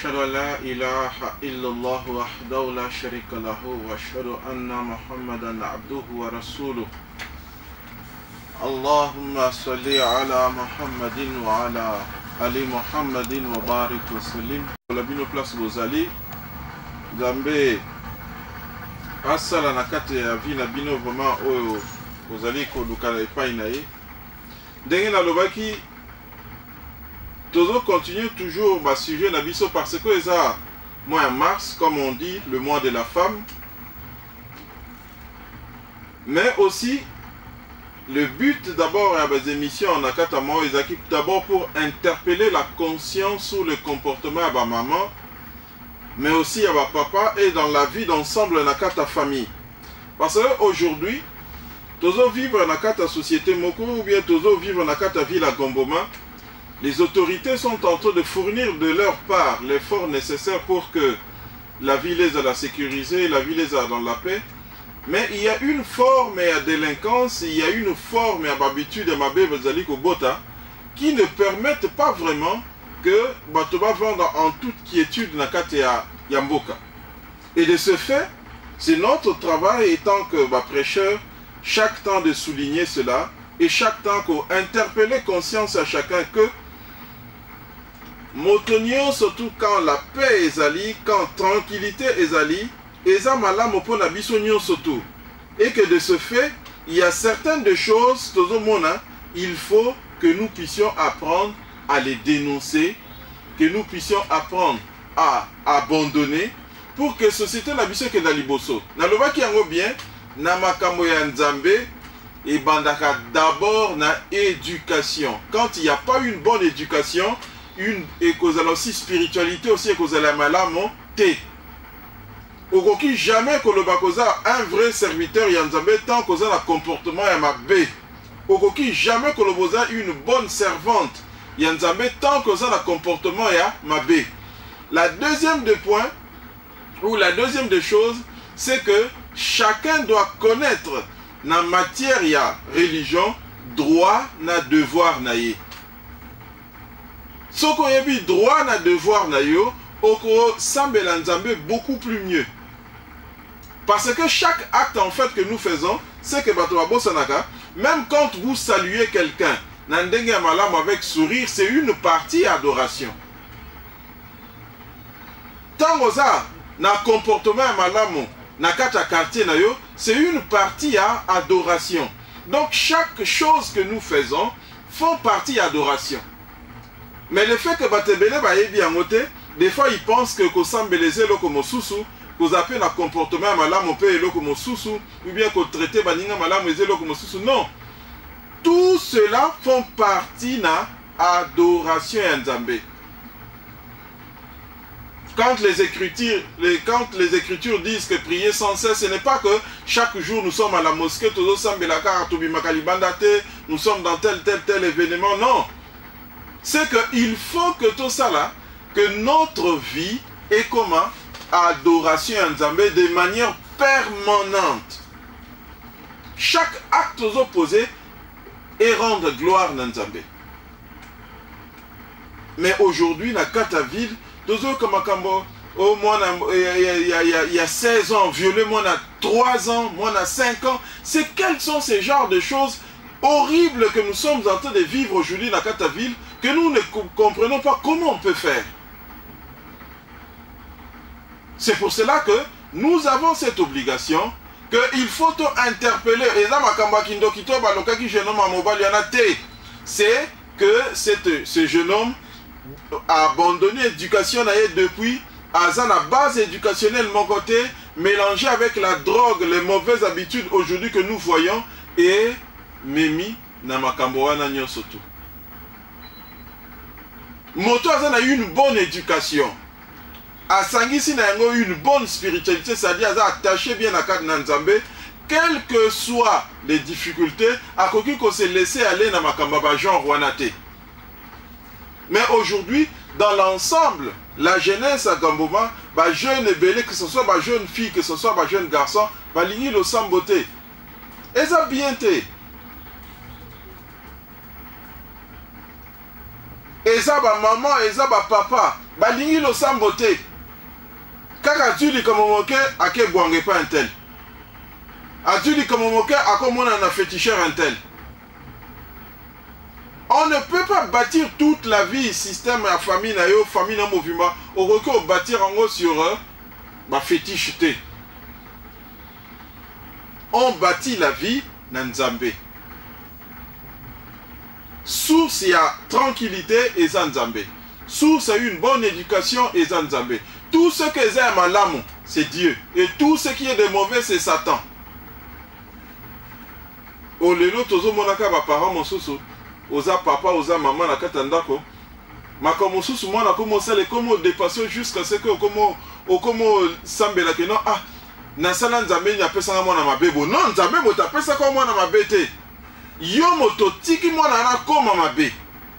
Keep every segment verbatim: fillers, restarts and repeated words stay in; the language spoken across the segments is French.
أشهد أن لا إله إلا الله وحده لا شريك له وأشهد أن محمدا عبده ورسوله اللهم صل على محمد وعلى آل محمد وبارك وسلم la bino place bozali Nzambe asala na kati ya vi na bino vraiment oyo bozali koluka na epai na ye ndenge nalobaki toujours continuer toujours ma sujet na biso parce que eza mois de mars comme on dit le mois de la femme, mais aussi le but d'abord à mes émissions en akata mo ezaki d'abord pour interpeller la conscience ou le comportement à ma maman, mais aussi à ma papa et dans la vie d'ensemble na kata famille, parce que aujourd'hui tozo vivre na kata société moko ou bien tozo vivre na kata ville à Gomboma. Les autorités sont en train de fournir de leur part l'effort nécessaire pour que la ville les a la sécurisée, la ville les a dans la paix. Mais il y a une forme à délinquance, il y a une forme à habitude à Mabé Bezali Kobota qui ne permettent pas vraiment que Batoba vendre en toute quiétude Nakate à Yamboka. Et de ce fait, c'est notre travail étant que bah, prêcheur, chaque temps de souligner cela et chaque temps qu'interpeller conscience à chacun que Motonio, surtout quand la paix est ali, quand tranquillité est ali, eza malamu po na biso surtout. Et que de ce fait, il y a certaines de choses, il faut que nous puissions apprendre à les dénoncer, que nous puissions apprendre à abandonner, pour que la société na biso ke na liboso. Na lobaki yango bien, na makambo ya Nzambe, et bandaka d'abord na éducation. Quand il n'y a pas une bonne éducation, une et aussi spiritualité aussi et la malamo te okoki jamais que le bakoza un vrai serviteur yanzambe tant que un comportement ya mabe okoki jamais que le boza une bonne servante yanzambe tant que un comportement ya mabe. La deuxième des points ou la deuxième des choses, c'est que chacun doit connaître na matière ya religion droit na devoir na ye. Soko yebi droit na devoir na yo, oko sambela Nzambe beaucoup plus mieux. Parce que chaque acte en fait que nous faisons, c'est que bato babosanaka, même quand vous saluez quelqu'un, na ndenge malam avec sourire, c'est une partie adoration. Tant oza na comportement malamu, na kata quartier na yo, c'est une partie à adoration. Donc chaque chose que nous faisons font partie adoration. Mais le fait que Batebele va bien noter, des fois ils pensent que Kosambeleze lo comme sousou, qu'on appelle un comportement malam on peut lo comme sousou, ou bien qu'on traite baninga malam lo comme sousou. Non. Tout cela font partie na adoration à Nzambe. Quand les écritures, les, quand les écritures disent que prier sans cesse, ce n'est pas que chaque jour nous sommes à la mosquée, nous sommes dans tel tel tel événement, non. C'est qu'il faut que tout ça là, que notre vie est comment adoration à Nzambe de manière permanente. Chaque acte aux opposés est rendre gloire à Nzambe. Mais aujourd'hui, dans Kata ville, toujours comme oh, moi, il y a seize ans, violé, moi, il y a trois ans, moi, il y a cinq ans. C'est quels sont ces genres de choses horribles que nous sommes en train de vivre aujourd'hui dans Kata ville, que nous ne comprenons pas comment on peut faire. C'est pour cela que nous avons cette obligation qu'il faut interpeller. C'est que cette, ce jeune homme a abandonné l'éducation depuis à la base éducationnelle mon côté, mélangé avec la drogue, les mauvaises habitudes aujourd'hui que nous voyons, et Memi na makambo na nyosoto. Moto a eu une bonne éducation. A Sangisi n'a eu une bonne spiritualité, c'est-à-dire a attaché bien à Kad Nzambe, quelles que soient les difficultés, à Koki qu'on s'est laissé aller dans Makambaba genre Wanate. Mais aujourd'hui, dans l'ensemble, la jeunesse à Gamboma, bah jeune et belé, que ce soit bah jeune fille, que ce soit bah jeune garçon, bah l'igni le sans beauté. Et ça bien été. eza ba maman eza ba papa balingi lo sambote kaka tuli comme moke ake bwange pa un tel atuli comme moke akomona na féticheur un tel. On ne peut pas bâtir toute la vie système à famille na yo famille na mouvement au recours bâtir en gros sur ma fétiche té. On bâtit la vie na Nzambe. Source il y a tranquillité et Nzambe. Source il y a une bonne éducation et Nzambe. Tout ce que c'est malamu c'est Dieu et tout ce qui est de mauvais c'est Satan. O lelo tozo monaka ba parents mosusu oza papa oza maman na katandako makambo mosusu mwana komo sale komo dépasser jusqu'à ce que komo okomo sambela que non ah na sala Nzambe ni apesa mwana mabebo non Nzambe moto apesa ko mwana mabete yo moto tiki mwana na koma mabe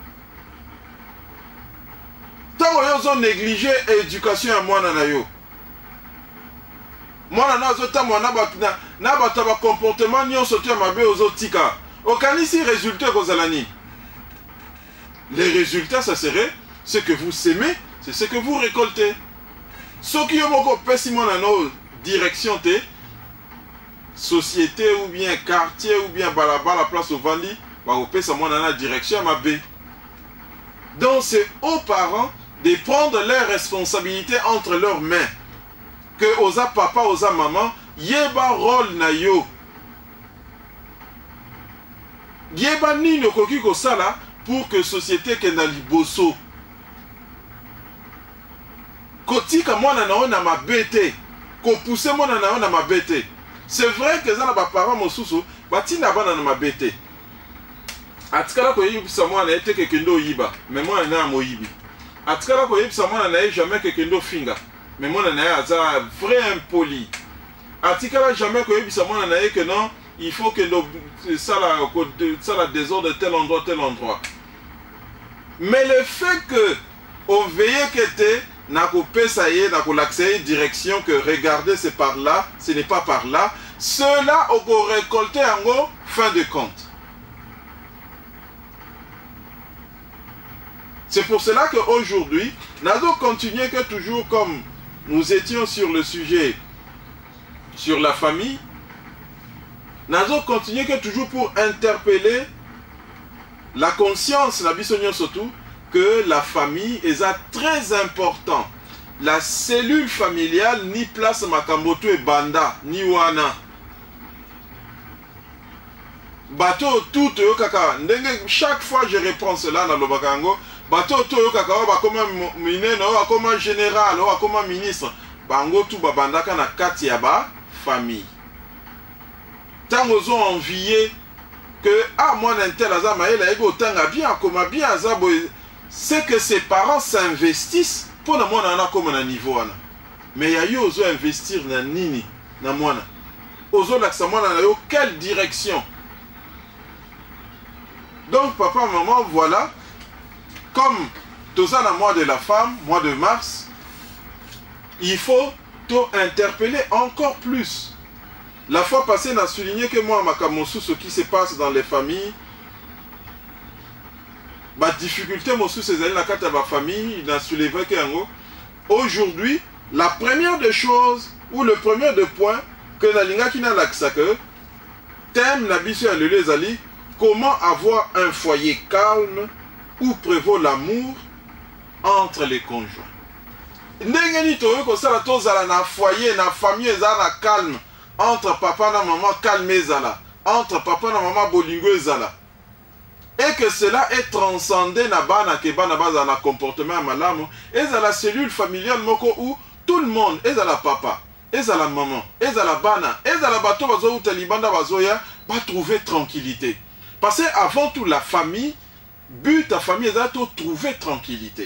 tango yo zo négliger éducation ya mwana na yo mwana na zo ta mwana ba na ba ta ba comportement nyonso te mabe ozo tika okanisi résultat kozala nini. Les résultats ça serait ce que vous semez c'est ce que vous récoltez. Ce qui est beaucoup pesi mwana no direction te société ou bien quartier ou bien balaba la place au vandi va opesa mwana na direction ma B. Donc c'est aux parents de prendre leurs responsabilités entre leurs mains. Que osa papa osa maman yeba rôle na yo. Yeba nini okoki kosala pour que société kenda liboso. Kotika mwana na ona mabete. Ko pousser mwana na ona mabete. C'est vrai que ça na ba parents mosusu batina bana na mabete. Atikala ko yibisa mwana ete kekendo yiba, mais mwana na moyibi. Atikala ko yibisa mwana na jamais kekendo finga, mais mwana na aza vrai impoli. Atikala jamais ko yibisa mwana na que non, il faut que ça la ça la désordre de tel endroit tel endroit. Mais le fait que on veille que te na ko pesa ye na ko l'accès direction que regarder c'est par là, ce n'est pas par là, cela on ko récolter en gros fin de compte. C'est pour cela qu'aujourd'hui, nous allons continuer que toujours comme nous étions sur le sujet, sur la famille, nous allons continuer que toujours pour interpeller la conscience, la bisognon surtout, que la famille est très important. La cellule familiale, ni place makamboto et banda, ni wana. Bateau tout, chaque fois je reprends cela dans le bakango. Bato to kaka ba koma minene o koma général o koma ministre bango tu babandaka na kati ya ba famille tango zo envier que ah moi n'intel azama ela ego tanga bien koma bien azabo c'est que ses parents s'investissent pour na mwana na koma na niveau wana mais ya yo zo investir na nini na mwana ozo laksa mwana na yo quelle direction. Donc papa maman voilà. Comme tout ça dans le mois de la femme, mois de mars, il faut tout interpeller encore plus. La fois passée, on a souligné que moi, Makamosu, ce qui se passe dans les familles, ma difficulté, moi, c'est d'aller dans la famille, il a soulevé que aujourd'hui, la première des choses, ou le premier des points, que la linga qui n'a l'accès que, thème la biche à l'Elezali, comment avoir un foyer calme, où prévaut l'amour entre les conjoints. Ndengeni toyo ko sala to zala na foyer na famille ezala calme entre papa na maman calme ezala entre papa na maman bolingo ezala et que cela est transcendé na bana ke bana baza na comportement malamu ezala cellule familiale moko où tout le monde ezala papa ezala maman ezala bana ezala bato bazo utalibanda bazoya ba trouver tranquillité parce que avant tout la famille but ta famille est à trouver tranquillité.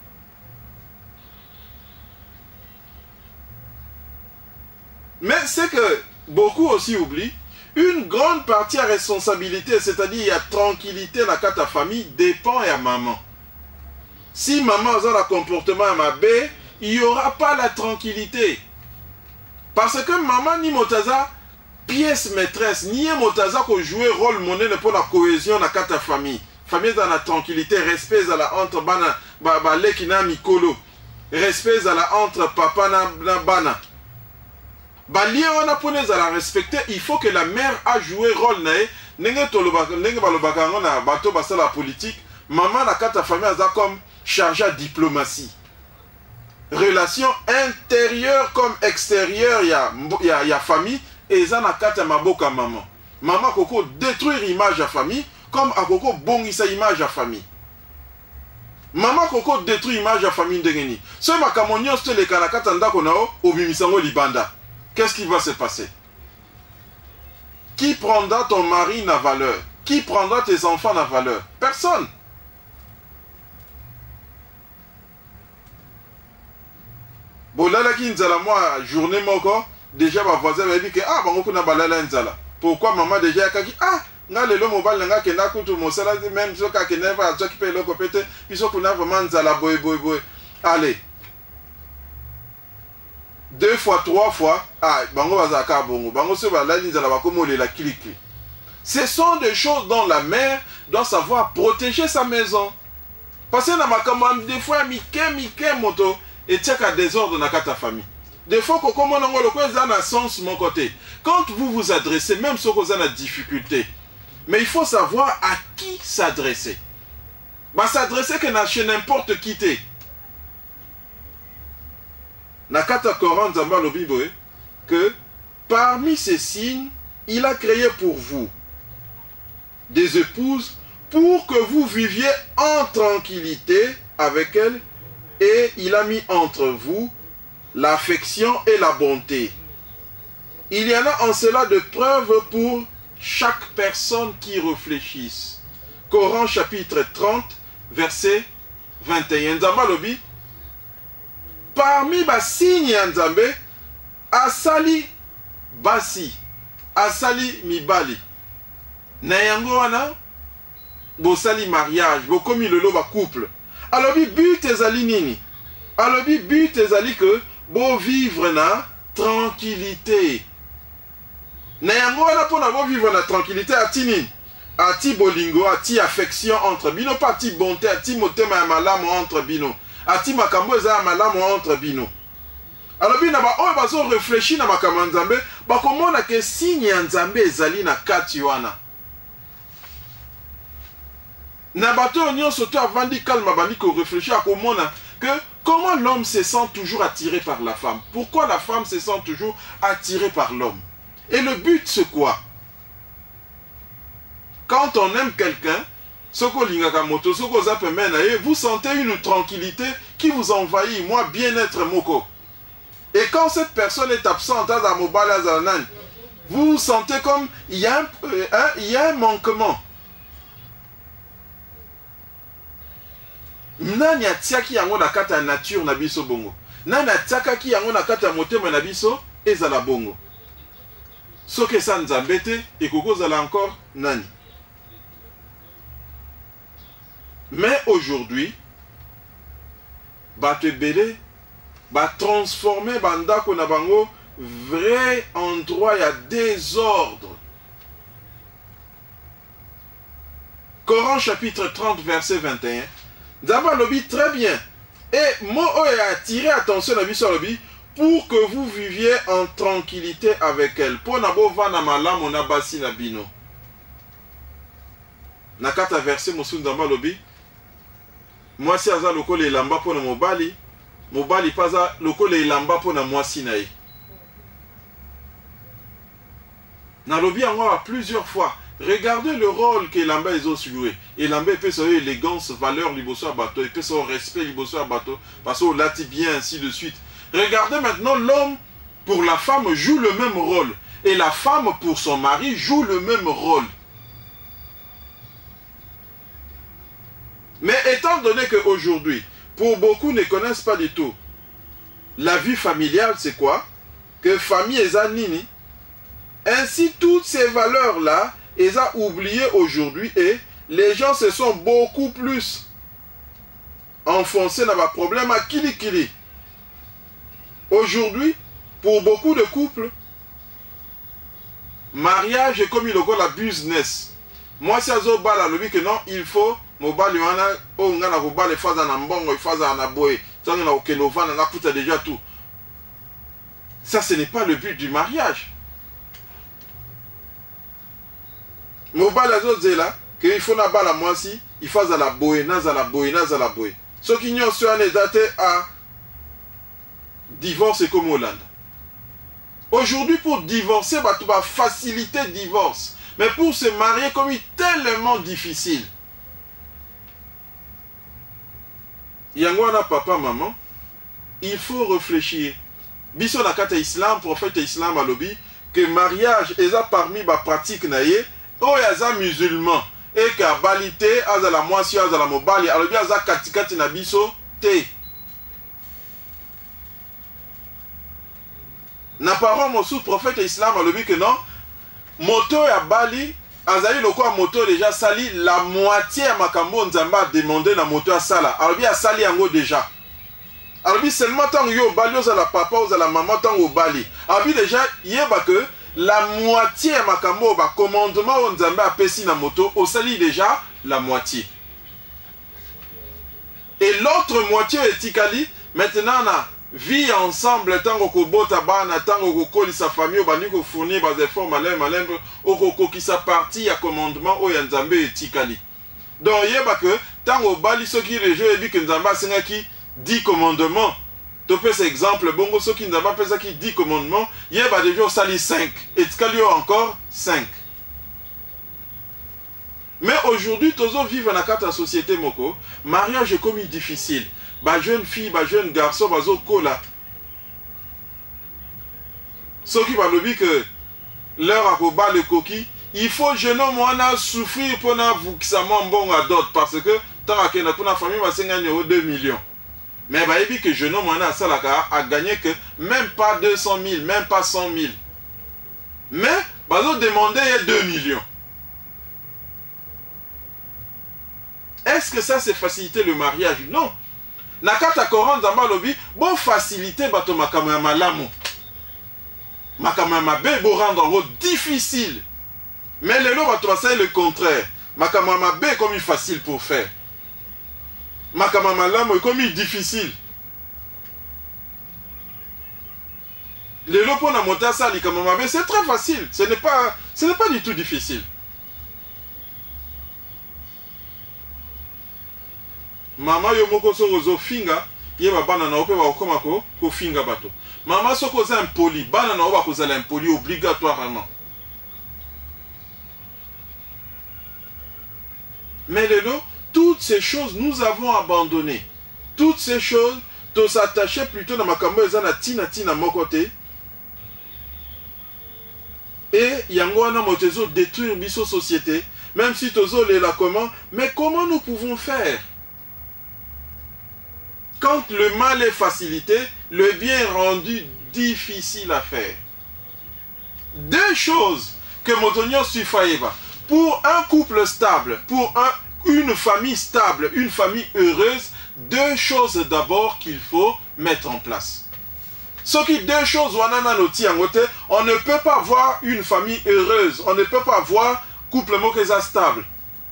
Mais c'est que beaucoup aussi oublient, une grande partie à responsabilité, c'est-à-dire il y a tranquillité dans ta famille, dépend de maman. Si maman a un comportement à ma bé, il n'y aura pas la tranquillité. Parce que maman ni motaza, pièce maîtresse, ni motaza qui joue rôle monnaie pour la cohésion dans ta famille. famille dans la tranquillité, respect dans la entre bana, ba ba lekina mikolo, respect dans la entre papa na, na bana. Ba lié on a pour les à la respecter, il faut que la mère a joué rôle nae, nenge toloba nenge balobaka ngona bato basa la politique, maman na kata famille aza comme chargé à diplomatie. Relation intérieure comme extérieure, il y a il y a, y a famille et ça na kata maboka maman. Maman koko détruire image à famille comme à koko bongisa image à famille. Maman koko détruit image à famille ndengeni. Ce makamonio ste le kanakata ndako nao obimisango libanda. Qu'est-ce qui va se passer? Qui prendra ton mari na valeur? Qui prendra tes enfants na valeur? Personne. Bolala ki nzala moi journée moko déjà ma voisin m'a dit que ah bango kuna balala nzala. Pourquoi maman déjà kaki ah nga lelo mobile nga ke na kutu mosala même so ka ke neva so ki pe loko pete piso kuna vraiment nzala boy boy boy. Allez. Deux fois, trois fois, ah bango bazaka bongo. Bango se balala nzala bakomo le la clique. Ce sont des choses dont la mère doit savoir protéger sa maison. Parce que na makambo des fois mike mike moto et tchaka désordre na kata famille. Des fois, quand on a un sens mon côté. Quand vous vous adressez, même si vous avez une difficulté, mais il faut savoir à qui s'adresser. Bah, s'adresser que chez n'importe qui t'es. Nakata Coran Zamba le Bible que parmi ces signes, il a créé pour vous des épouses pour que vous viviez en tranquillité avec elles et il a mis entre vous l'affection et la bonté. Il y en a en cela de preuves pour chaque personne qui réfléchisse. Coran chapitre trente, verset vingt et un. Nzamba lobi, parmi les signes Nzambe, asali basi, asali mibali. Na yango wana, bosali mariage, bokomi lelo ba couple. Alors but ezali nini? Alors but ezali que bo vivre na tranquillité. Na yango wana pona bo vivre na tranquillité ati nini? Ati bolingo, ati affection entre bino, pas ati bonté, ati motema ya malamu entre bino. Ati makambo eza ya malamu entre bino. Alors bino ba oyo bazo réfléchir na makambo Nzambe, ba komona ke signe ya Nzambe ezali na kati wana. Na bato nyonso to avandi kalma bandi ko réfléchir à komona que comment l'homme se sent toujours attiré par la femme. Pourquoi la femme se sent toujours attirée par l'homme? Et le but c'est quoi? Quand on aime quelqu'un, vous sentez une tranquillité qui vous envahit, moi bien-être moko. Et quand cette personne est absente, vous sentez comme il y a un, hein, il y a un manquement. Nani atiaki yango na kata ya nature na biso bongo. Nani atiakaki yango na kata ya motema na biso ezala bongo. Soke sa Nzambe te ekokozala encore nani. Mais aujourd'hui, bato ebele ba transformer bandako na bango vrai endroit ya désordre. Coran chapitre trente verset vingt et un. D'abord, lobby très bien. Et moi, a attiré attention à biso lobby pour que vous viviez en tranquillité avec elle. Pour nabo va na malam on a basi na bino. Nakata verset mosun d'abord lobby. Moi si aza lokole elamba pour na mobali, mobali paza lokole elamba pour na mwasi na ye. Na lobby en a plusieurs fois. Regardez le rôle que Elamba ils ont joué. Elamba peut son élégance, valeur, liboso à bateau, il peut son respect, liboso à bateau, parce qu'on l'a dit bien, ainsi de suite. Regardez maintenant, l'homme pour la femme joue le même rôle. Et la femme pour son mari joue le même rôle. Mais étant donné qu'aujourd'hui, pour beaucoup ne connaissent pas du tout, la vie familiale c'est quoi? Que famille est nini. Ainsi toutes ces valeurs-là, ils ont oublié aujourd'hui et les gens se sont beaucoup plus enfoncés dans le problème à kili kili. Aujourd'hui, pour beaucoup de couples, mariage est comme il y a la business. Moi, si azo bala, le que non, il faut, mon bal, il y en a, oh, on a la bal, il faut un ambongo, il faut un aboé, ça, on a aucun ovan, on a coûté déjà tout. Ça, ce n'est pas le but du mariage. Mon bal, azo zela, qu'il faut na bala, moi, si, il faut à la boé, na à la boé, na à la boé. Ce qui n'y a sur un état à divorce et comme Hollande. Aujourd'hui, pour divorcer, bah, tu vas faciliter le divorce. Mais pour se marier, comme il est tellement difficile. Yangwana, papa, maman, il faut réfléchir. Biso na kata islam, prophète islam a lobby, que mariage est parmi les pratiques naïe, ou yaza musulman, et que balité, aza la moitié, aza la mobali, alobi aza katikati na biso, te. Na parole mon sous prophète islam a lobby que non, moto ya bali, azali loko a moto déjà sali, la moitié ya makambo nzamba a demandé na moto ya sala, alobi a sali yango déjà. Alors, seulement tant que yo bali, aux la papa, aux la maman, tant que bali. Alors, déjà, yeba que la moitié de ma kambo, ba commandement, on zamba a pesi na moto, au sali déjà la moitié. Et l'autre moitié est tikali, maintenant, na vie ensemble, tant que bota bana, tant que koli sa famille, ba ni ko fournir ba efforts malin malin, au koko qui sa partie à commandement, au yanzambe est tikali. Donc, yeba que tant que bali, ce qui les jeux, et dit que nzamba senga qui dix commandements. Tu peux cet exemple, bongo ceux qui n'ont pas fait ça qui dix commandements, il y a déjà sali cinq. Et tu as encore cinq. Mais aujourd'hui, tous les vivent dans la société moko, mariage est comme difficile. Ba jeune fille, ba jeune garçon, ba zo kola. Ceux qui vont dire que leur akoba le coquille, il faut jeune homme a souffrir pour na vous que ça bon à d'autres parce que tant que pour la famille va gagner deux millions. Mais bah, il dit que jeune homme a gagné que même pas deux cent mille, même pas cent mille. Mais, bah, ils ont demandé deux millions. Est-ce que ça, c'est faciliter le mariage? Non. Nakata Koran Zamba Lobi, bon faciliter bato makama malamu. Makama mabe, bon rendre en difficile. Mais le lot bato c'est le contraire. Makama mabe comme il facile pour faire. Makama malamu est comme il difficile. Le lot pour la monter à ça, c'est très facile. Ce n'est pas, ce n'est pas du tout difficile. Mama yo moko so rozo finga, yeba bana na ope ba koma ko ko finga bato. Mama so ko za impoli, bana na oba ko za impoli obligatoirement. Mais le lot, toutes ces choses nous avons abandonné. Toutes ces choses, to s'attacher plutôt dans ma kambo ezana tina tina mokote. Et yango wana motezo détruire biso société, même si tozo le la comment, mais comment nous pouvons faire? Quand le mal est facilité, le bien est rendu difficile à faire. Deux choses que Motonio Sufaïba, pour un couple stable, pour un, une famille stable, une famille heureuse, deux choses d'abord qu'il faut mettre en place. Ce qui deux choses, on ne peut pas voir une famille heureuse, on ne peut pas voir couple mokéza stable.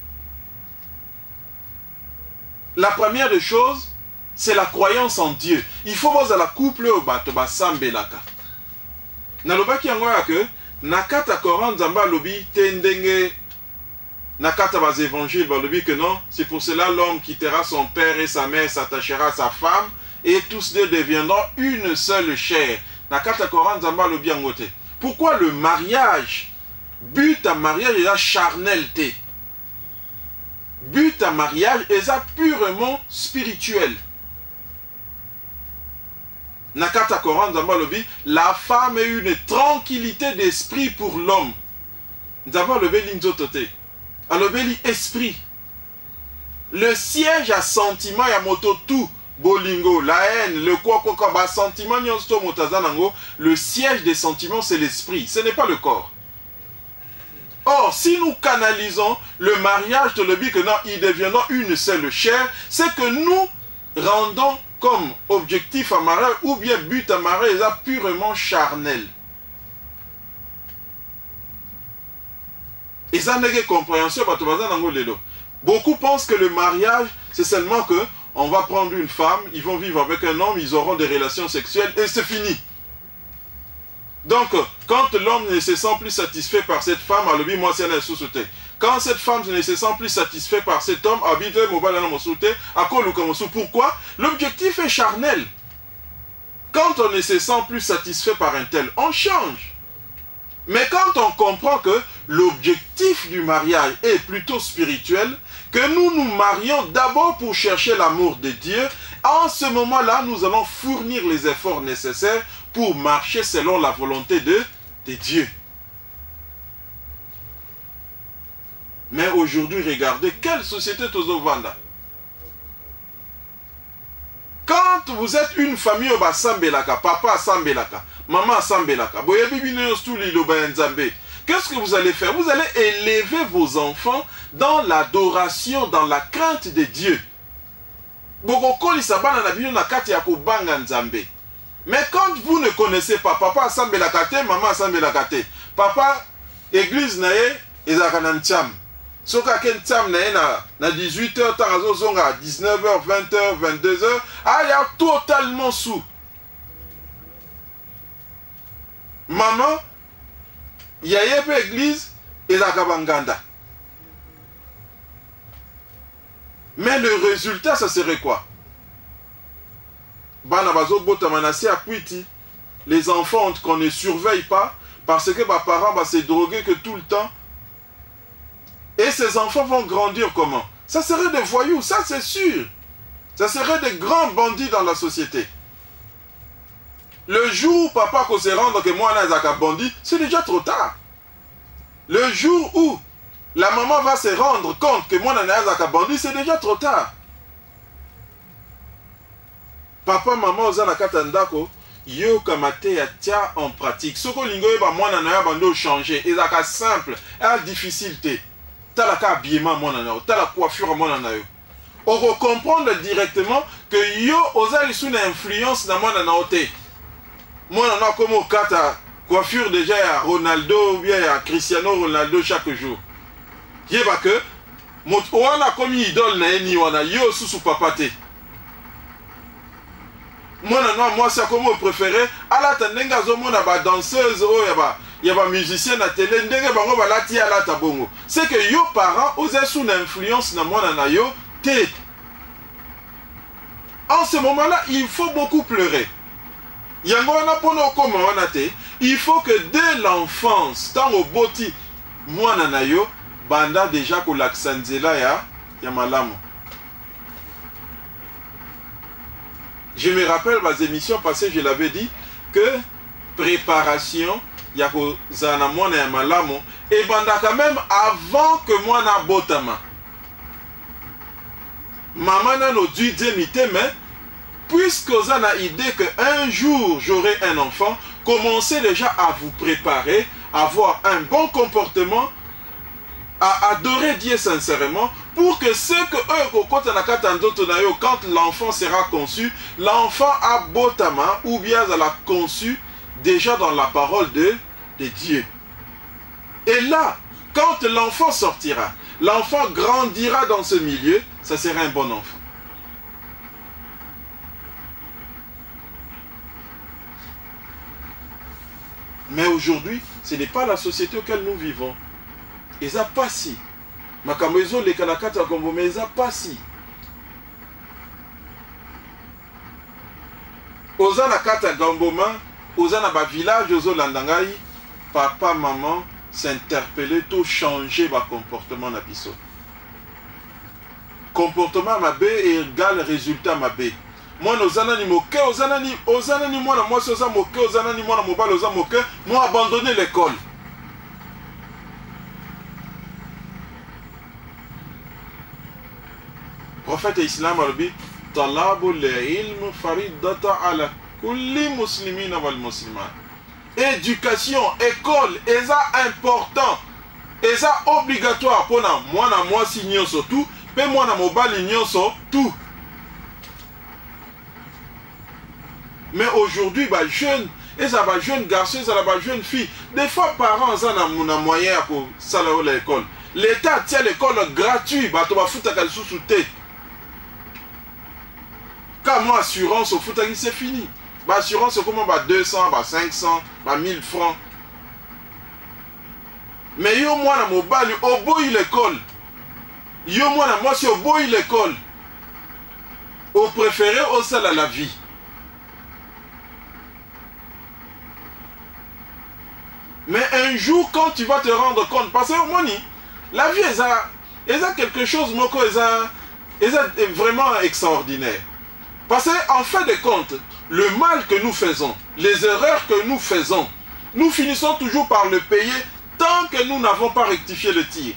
La première des choses, c'est la croyance en Dieu. Il faut voir la couple au bato basambelaka. Nalobaki yangoya que nakata Coran Zamba lobi tendenge nakata bas évangile lobi que non, c'est pour cela l'homme quittera son père et sa mère, s'attachera à sa femme et tous deux deviendront une seule chair. Nakata Coran Zamba lobi yangote. Pourquoi le mariage, but à mariage est la charnelté. But à mariage est purement spirituel. Nakata Koran Zamba Lobi, la femme a une tranquillité d'esprit pour l'homme. Zamba Lobi l'inzotote. Alobeli esprit. Le siège à sentiment ya moto tout. Bolingo, la haine, le quoi quoi quoi, bah sentiment nyonsto motazanango. Le siège des sentiments c'est l'esprit, ce n'est pas le corps. Or, si nous canalisons le mariage de l'objet que non, ils deviendront une seule chair, c'est que nous rendons comme objectif à mariage ou bien but à mariage est purement charnel. Et ça n'est que compréhension. Beaucoup pensent que le mariage, c'est seulement que on va prendre une femme, ils vont vivre avec un homme, ils auront des relations sexuelles et c'est fini. Donc, quand l'homme ne se sent plus satisfait par cette femme, moi c'est un sous-sauté. Quand cette femme ne se sent plus satisfait par cet homme, pourquoi? L'objectif est charnel. Quand on ne se sent plus satisfait par un tel, on change. Mais quand on comprend que l'objectif du mariage est plutôt spirituel, que nous nous marions d'abord pour chercher l'amour de Dieu, en ce moment-là, nous allons fournir les efforts nécessaires pour marcher selon la volonté de, de Dieu. Mais aujourd'hui, regardez, quelle société Tozovanda. Quand vous êtes une famille, papa Sambelaka, maman Sambelaka, qu'est-ce que vous allez faire? Vous allez élever vos enfants dans l'adoration, dans la crainte de Dieu. Mais quand vous ne connaissez pas, papa Sambelaka, maman Sambelaka, papa, église nae, ezakanantiam. Soka ken tam na dix-huit heures, à dix-neuf heures, vingt heures, vingt-deux heures, ah, il y a totalement sous. Maman, il y a une église et la kabanganda. Mais le résultat, ça serait quoi? Les enfants qu'on ne surveille pas parce que les parents vont se droguer que tout le temps. Et ces enfants vont grandir comment? Ça serait des voyous, ça c'est sûr. Ça serait des grands bandits dans la société. Le jour où papa qu'on se rende que moi on a un bandit, c'est déjà trop tard. Le jour où la maman va se rendre compte que moi on a un bandit, c'est déjà trop tard. Papa, maman, oza na katandako, yo kamate ya tia en pratique. Soko lingo yeba moi on a un bandit changer. Et ça simple, et difficulté. T'as la habillement mon anao, t'as la coiffure mon anao. On va comprendre directement que yo osa sous une influence dans mon anao te. Mon anao comme au kata coiffure déjà à Ronaldo ou bien à Cristiano Ronaldo chaque jour. Yeba que mon wana comme idole na eni wana yo sous papa te. Mon anao moi c'est comme préféré à la tendenga zo mon aba danseuse oh yaba. Il y a des musiciens à télé, c'est que yo parents osent sous l'influence de mon anayo té. En ce moment-là, il faut beaucoup pleurer. Il faut que dès l'enfance, tant au boti, mon anayo, banda déjà que l'accenzela ya ya malamu. Je me rappelle mes émissions passées, je l'avais dit que préparation ya ko zana mwana ya malamu et bandaka même avant que moi na botama maman na no dû dire mais puisque vous avez idée que un jour j'aurai un enfant, commencez déjà à vous préparer, à avoir un bon comportement, à adorer Dieu sincèrement, pour que ce que eux quand l'enfant sera conçu, l'enfant a botama ou bien elle a conçu déjà dans la parole de de Dieu. Et là, quand l'enfant sortira, l'enfant grandira dans ce milieu, ça sera un bon enfant. Mais aujourd'hui, ce n'est pas la société auquel nous vivons. Et ça pas si. Makamezo les kanakata kombo mais ça pas si. Ozana kata gamboma, ozana ba village ozo landangai. Papa, maman, s'interpeller, tout changer votre comportement na biso. Comportement ma bé égale résultat ma bé. Moi, nos anani moke, aux anani, aux anani, moi, moi, aux anani moke, aux anani, moi, mobile, aux anani moke, moi, abandonner l'école. Prophète islam a dit, talabu l'ilm faridata ala kulli muslimina wal muslimat. Éducation, école, et ça important, et ça obligatoire pour moi, moi, si nous sommes tout, mais moi, mon bal, nous sommes tout. Mais aujourd'hui, bah, jeunes, et ça va jeune garçon, ça va jeune fille. Des fois, parents, ça n'a pas moyen pour salaire l'école. L'État tient l'école gratuite, bah tu vas foutre à sous sous tête. Quand moi assurance au foot, c'est fini. Bah assurance c'est comment bah deux cents, bah cinq cents, bah mille francs. Mais yo moi na mobile au boy l'école. Yo moi na moi c'est au boy l'école. Au préféré au seul à la vie. Mais un jour, quand tu vas te rendre compte, parce que moni, la vie est quelque chose moko est vraiment extraordinaire. Parce qu'en fin de compte, le mal que nous faisons, les erreurs que nous faisons, nous finissons toujours par le payer tant que nous n'avons pas rectifié le tir.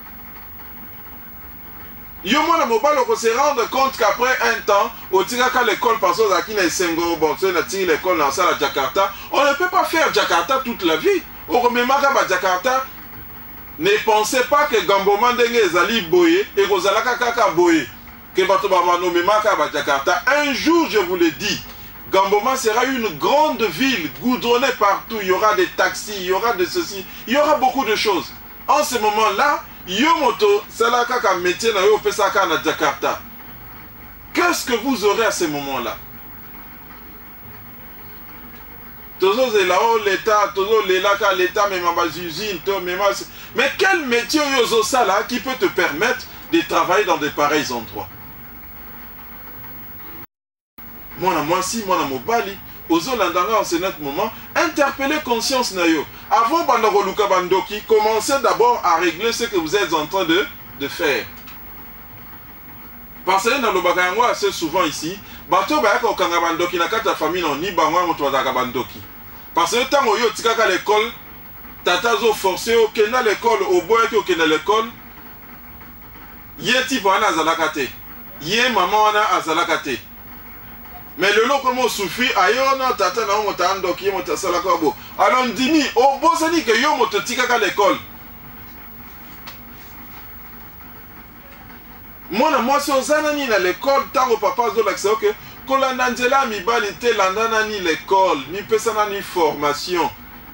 Yo moi na mobile on se rendre compte qu'après un temps, au tiraka l'école parce que Zaki na Sengo bon, c'est na tire l'école dans ça à Jakarta, on ne peut pas faire Jakarta toute la vie. Au rememaka ba Jakarta, ne pensez pas que Gamboma ndenge ezali boye et kozalaka kaka boye que bato ba nomemaka ba Jakarta. Un jour, je vous le dis, Gamboma sera une grande ville goudronnée partout, il y aura des taxis, il y aura de ceci, il y aura beaucoup de choses. En ce moment-là, Yomoto, c'est là qu'un métier na yo pesaka na Jakarta. Qu'est-ce que vous aurez à ce moment-là? Toujours là-haut l'État, toujours l'État, l'État même ma usine, mais quel métier yozo ça là qui peut te permettre de travailler dans de pareils endroits? Moi na moi si, moi na mobali, ozo landanga en ce moment, interpeller conscience na yo. Avant Bandaro Luka Bandoki, commencez d'abord à régler ce que vous êtes en train de, de faire. Parce que dans le Bagangwa, assez souvent ici, bato ba yaka okanga bandoki na kata famille non ni bangwa moto bazaka bandoki. Parce que tant oyo tikaka l'école, tata zo forcé au kena l'école, au boy qui au kena l'école, yé ti bana azalaka te. Yé maman wana azalaka te. Mais le lot comme on souffrit, ayo na tata na mo ta ndoki mo ta sala ko bo. Alors ndimi o bosani que yo moto tikaka l'école. Moi na moi si ozana ni na l'école tango papa zo l'accès OK. Kolanda nzela mi balite landana ni l'école, ni pesana ni formation.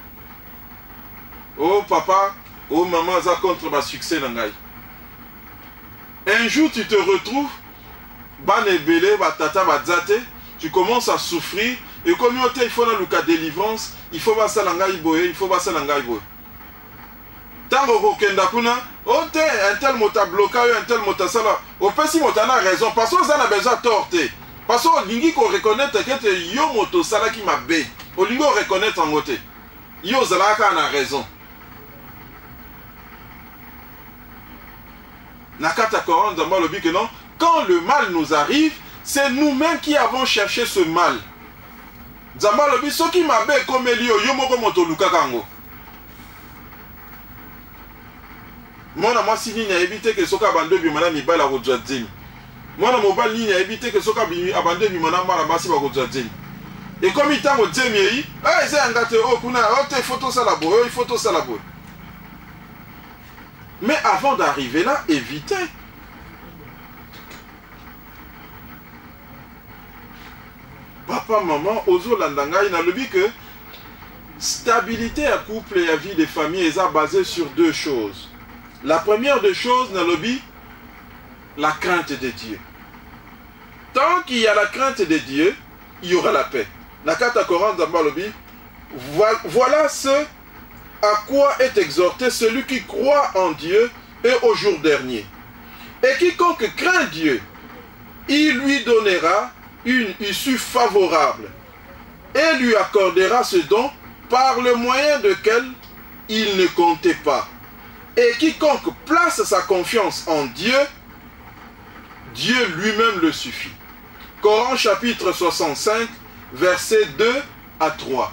Oh papa, oh maman za contre ba succès na ngai. Un jour tu te retrouves ban ebele ba tata ba zate. Tu commences à souffrir et comme il faut dans le cas de délivrance, il faut passer à l'angaï boye, il faut passer à l'angaï boye. Tant que kenda kuna, oh un tel mot à bloquer, un tel mot à ça là, au pessi mot a raison parce que ça n'a besoin de torter. Parce que lingi qu'on reconnaît que yo moto sala qui m'a bé, au lingo reconnaître en côté. Yo zalaka a raison. Nakata Koran d'amba le que non, quand le mal nous arrive, c'est nous-mêmes qui avons cherché ce mal. Zamba lobi soki mabe comme elio yo moko moto luka kango. Mona moi si ni na éviter que soka bando bi mana mi bala ko dzadzini. Mona mobile ni na éviter que soka bi abande bi mana mara basi ba ko dzadzini. Et comme il tango dzemi yi, eh c'est ngate o kuna o te photo ça la boy, photo ça la boy. Mais avant d'arriver là, évitez. Papa, maman, ozo landanga, il a le dit que stabilité à couple et à vie de famille est basée sur deux choses. La première des choses, dans le but, la crainte de Dieu. Tant qu'il y a la crainte de Dieu, il y aura la paix. Nakata Koran Zambalobi, voilà ce à quoi est exhorté celui qui croit en Dieu et au jour dernier. Et quiconque craint Dieu, il lui donnera une issue favorable et lui accordera ce don par le moyen duquel il ne comptait pas. Et quiconque place sa confiance en Dieu, Dieu lui-même le suffit. Coran chapitre soixante-cinq, versets deux à trois.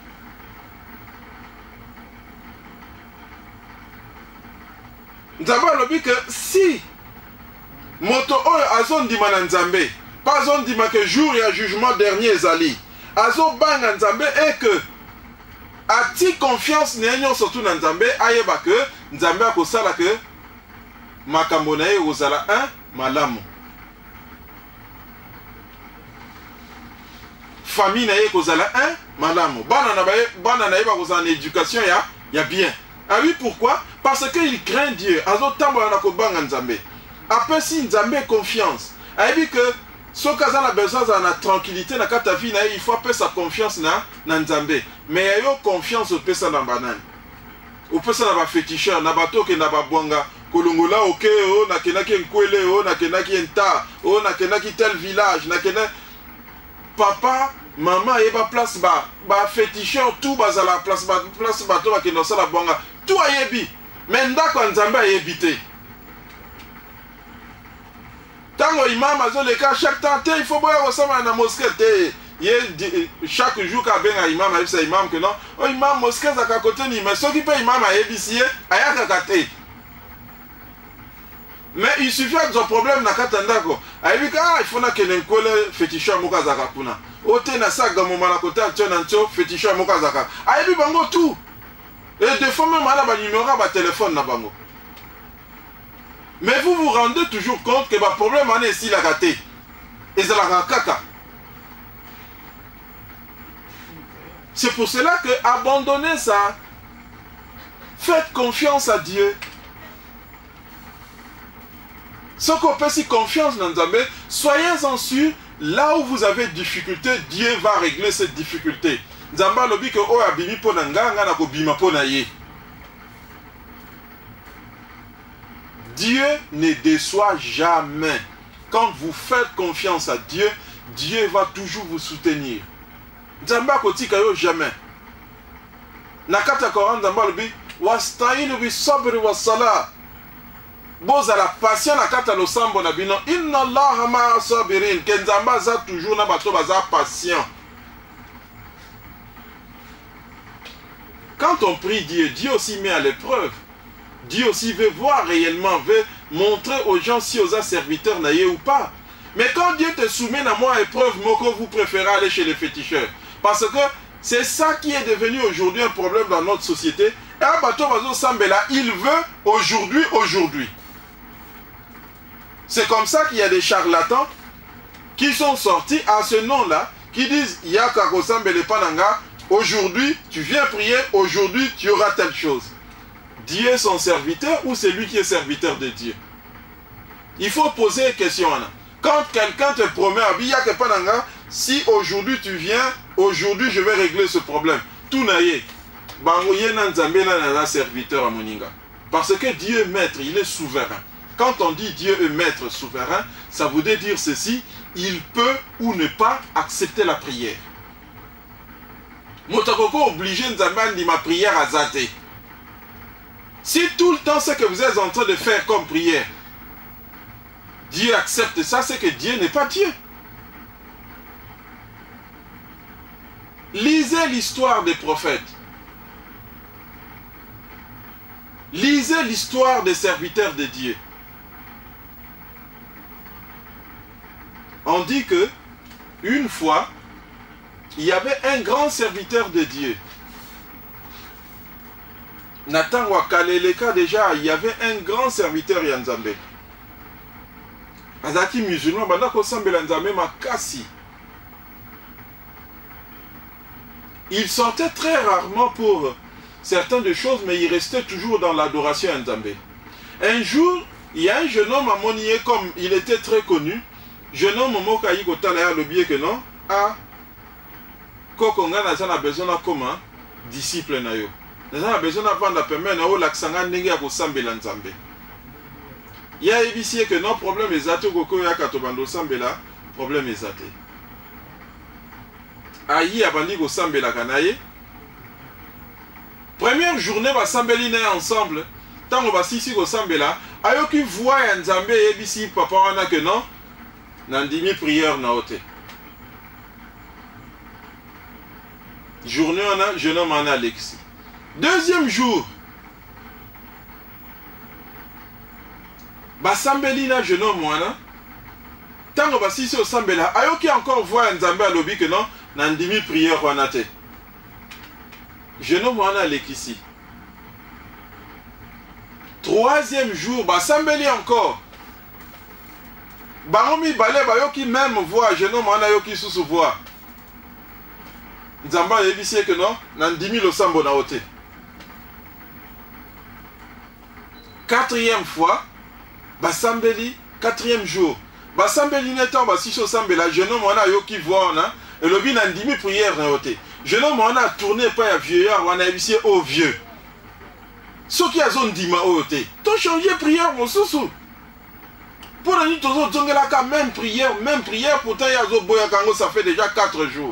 Nous avons dit que si moto oyo azon dimana nzambe, pas on dit que jour et jugement dernier ezali, azo banga nzambe et que ati confiance n'ayons surtout na nzambe ayeba que nzambe akosala que makambo na ye ozala un malamu. Famille na ye kozala un Madame, bana na yeba en éducation ya ya bien. Ah oui, pourquoi? Parce qu'il craint Dieu. Azo tambo na ko banga nzambe. Après si nzambe confiance. Ah dit que ce cas a besoin de tranquillité na kata vie na il faut appeler sa confiance na na nzambe. Mais yo confiance au pesa na banane. Au pesa na ba féticheur na bato ke na ba bonga kolongola oke o na kenaki nkwele o na kenaki enta o na kenaki tel village na kenaki papa maman yeba place ba ba féticheur tout bazala place ba place bato ba keno sala bonga tout ayebi mais ndako nzambe ayebi te tango imam azo le cas chaque temps te il faut boya kosama na mosquée te ye chaque jour ka benga imam ayebi sa imam que non o imam mosquée za ka côté ni mais soki pe imam ayebi si ayaka ka te mais il suffit de son problème na katandako ayebi ka il faut na kene nkole féticheur moka za ka kuna ote na saga mo mala côté action nancho féticheur moka za ka ayebi bango tout et des fois même ala ba numéro ba téléphone na bango. Mais vous vous rendez toujours compte que le problème est ici la gâté. Et c'est la caca. C'est pour cela que abandonnez ça. Faites confiance à Dieu. Ce qu'on peut si confiance dans Nzambe, soyez-en sûrs, là où vous avez difficulté, Dieu va régler cette difficulté. Nzamba lobi que o abimi pona nganga na ko bima pona ye. Dieu ne déçoit jamais. Quand vous faites confiance à Dieu, Dieu va toujours vous soutenir. Nzamba kotika yo jamais. Nakata Coran Nzamba lobi wasta'inu bis sabri was salat. Boza la patient nakata lo sambo na bino inna Allaha ma'a sabirin. Ke Nzamba za toujours na bato baza patient. Quand on prie Dieu, Dieu aussi met à l'épreuve. Dieu aussi veut voir réellement, veut montrer aux gens si aux serviteurs naïe ou pas. Mais quand Dieu te soumet à moi épreuve, moko vous préférez aller chez les féticheurs. Parce que c'est ça qui est devenu aujourd'hui un problème dans notre société. Et un bateau bazo sambela, il veut aujourd'hui, aujourd'hui. C'est comme ça qu'il y a des charlatans qui sont sortis à ce nom-là, qui disent Yaka Kosambele Pananga, aujourd'hui tu viens prier, aujourd'hui tu auras telle chose. Dieu est son serviteur ou c'est lui qui est serviteur de Dieu? Il faut poser une question. Quand quelqu'un te promet, si aujourd'hui tu viens, aujourd'hui je vais régler ce problème. Tout naïe. Serviteur à Moninga. Parce que Dieu est maître, il est souverain. Quand on dit Dieu est maître souverain, ça voudrait dire ceci, il peut ou ne pas accepter la prière. Motakoko obligé de ma prière à Zate. Si tout le temps ce que vous êtes en train de faire comme prière, Dieu accepte ça, c'est que Dieu n'est pas Dieu. Lisez l'histoire des prophètes. Lisez l'histoire des serviteurs de Dieu. On dit que, une fois, il y avait un grand serviteur de Dieu. Nathan Wakaleleka, déjà, il y avait un grand serviteur Yanzambe. Azaki musulman, Bandako Sambela Nzambe Makasi. Il sortait très rarement pour certaines de choses, mais il restait toujours dans l'adoration à Nzambe. Un jour, il y a un jeune homme à Monier, comme il était très connu. Jeune homme, Mokaï Kotala, le biais que non, a Kokonga n'a besoin de comme disciple na yo. Nous avons besoin d'apprendre à permettre à l'accent n'engue à Kosambela Nzambe. Il y a ici que non problème est até Koko ya Katobando Sambela, problème est até. Aïe abandi Kosambela Kanaye. Première journée va Sambeli na ensemble. Tant on va sisi Kosambela, ayo qui voit Nzambe et ici papa on a que non, nandimi prière na ote. Journée on a jeune homme en Alexis. Deuxième jour, Basambeli na jeune homme wana, tango basisi au Sambela, ayo qui encore voit Nzambe à l'obi que non, nandimi prière wana te. Jeune homme wana Alexis. Troisième jour, Basambeli encore. Baromi balé bayo qui même voit jeune homme wana yo qui sous voit. Nzamba yebisi que non, nandimi lo sambo na ote. Quatrième fois, basambeli, quatrième jour. Basambeli netan basiso sambela, jeune homme wana yo ki voit na, et le bin nandimi prière na ote. Jeune homme wana a tourné pas ya vieillard wana yebisi au vieux. Ce qui a zone dima ote. To changer prière mon sousou. Pour la nuit, la même prière, même prière, pourtant Yazo Boyakango, ça fait déjà quatre jours.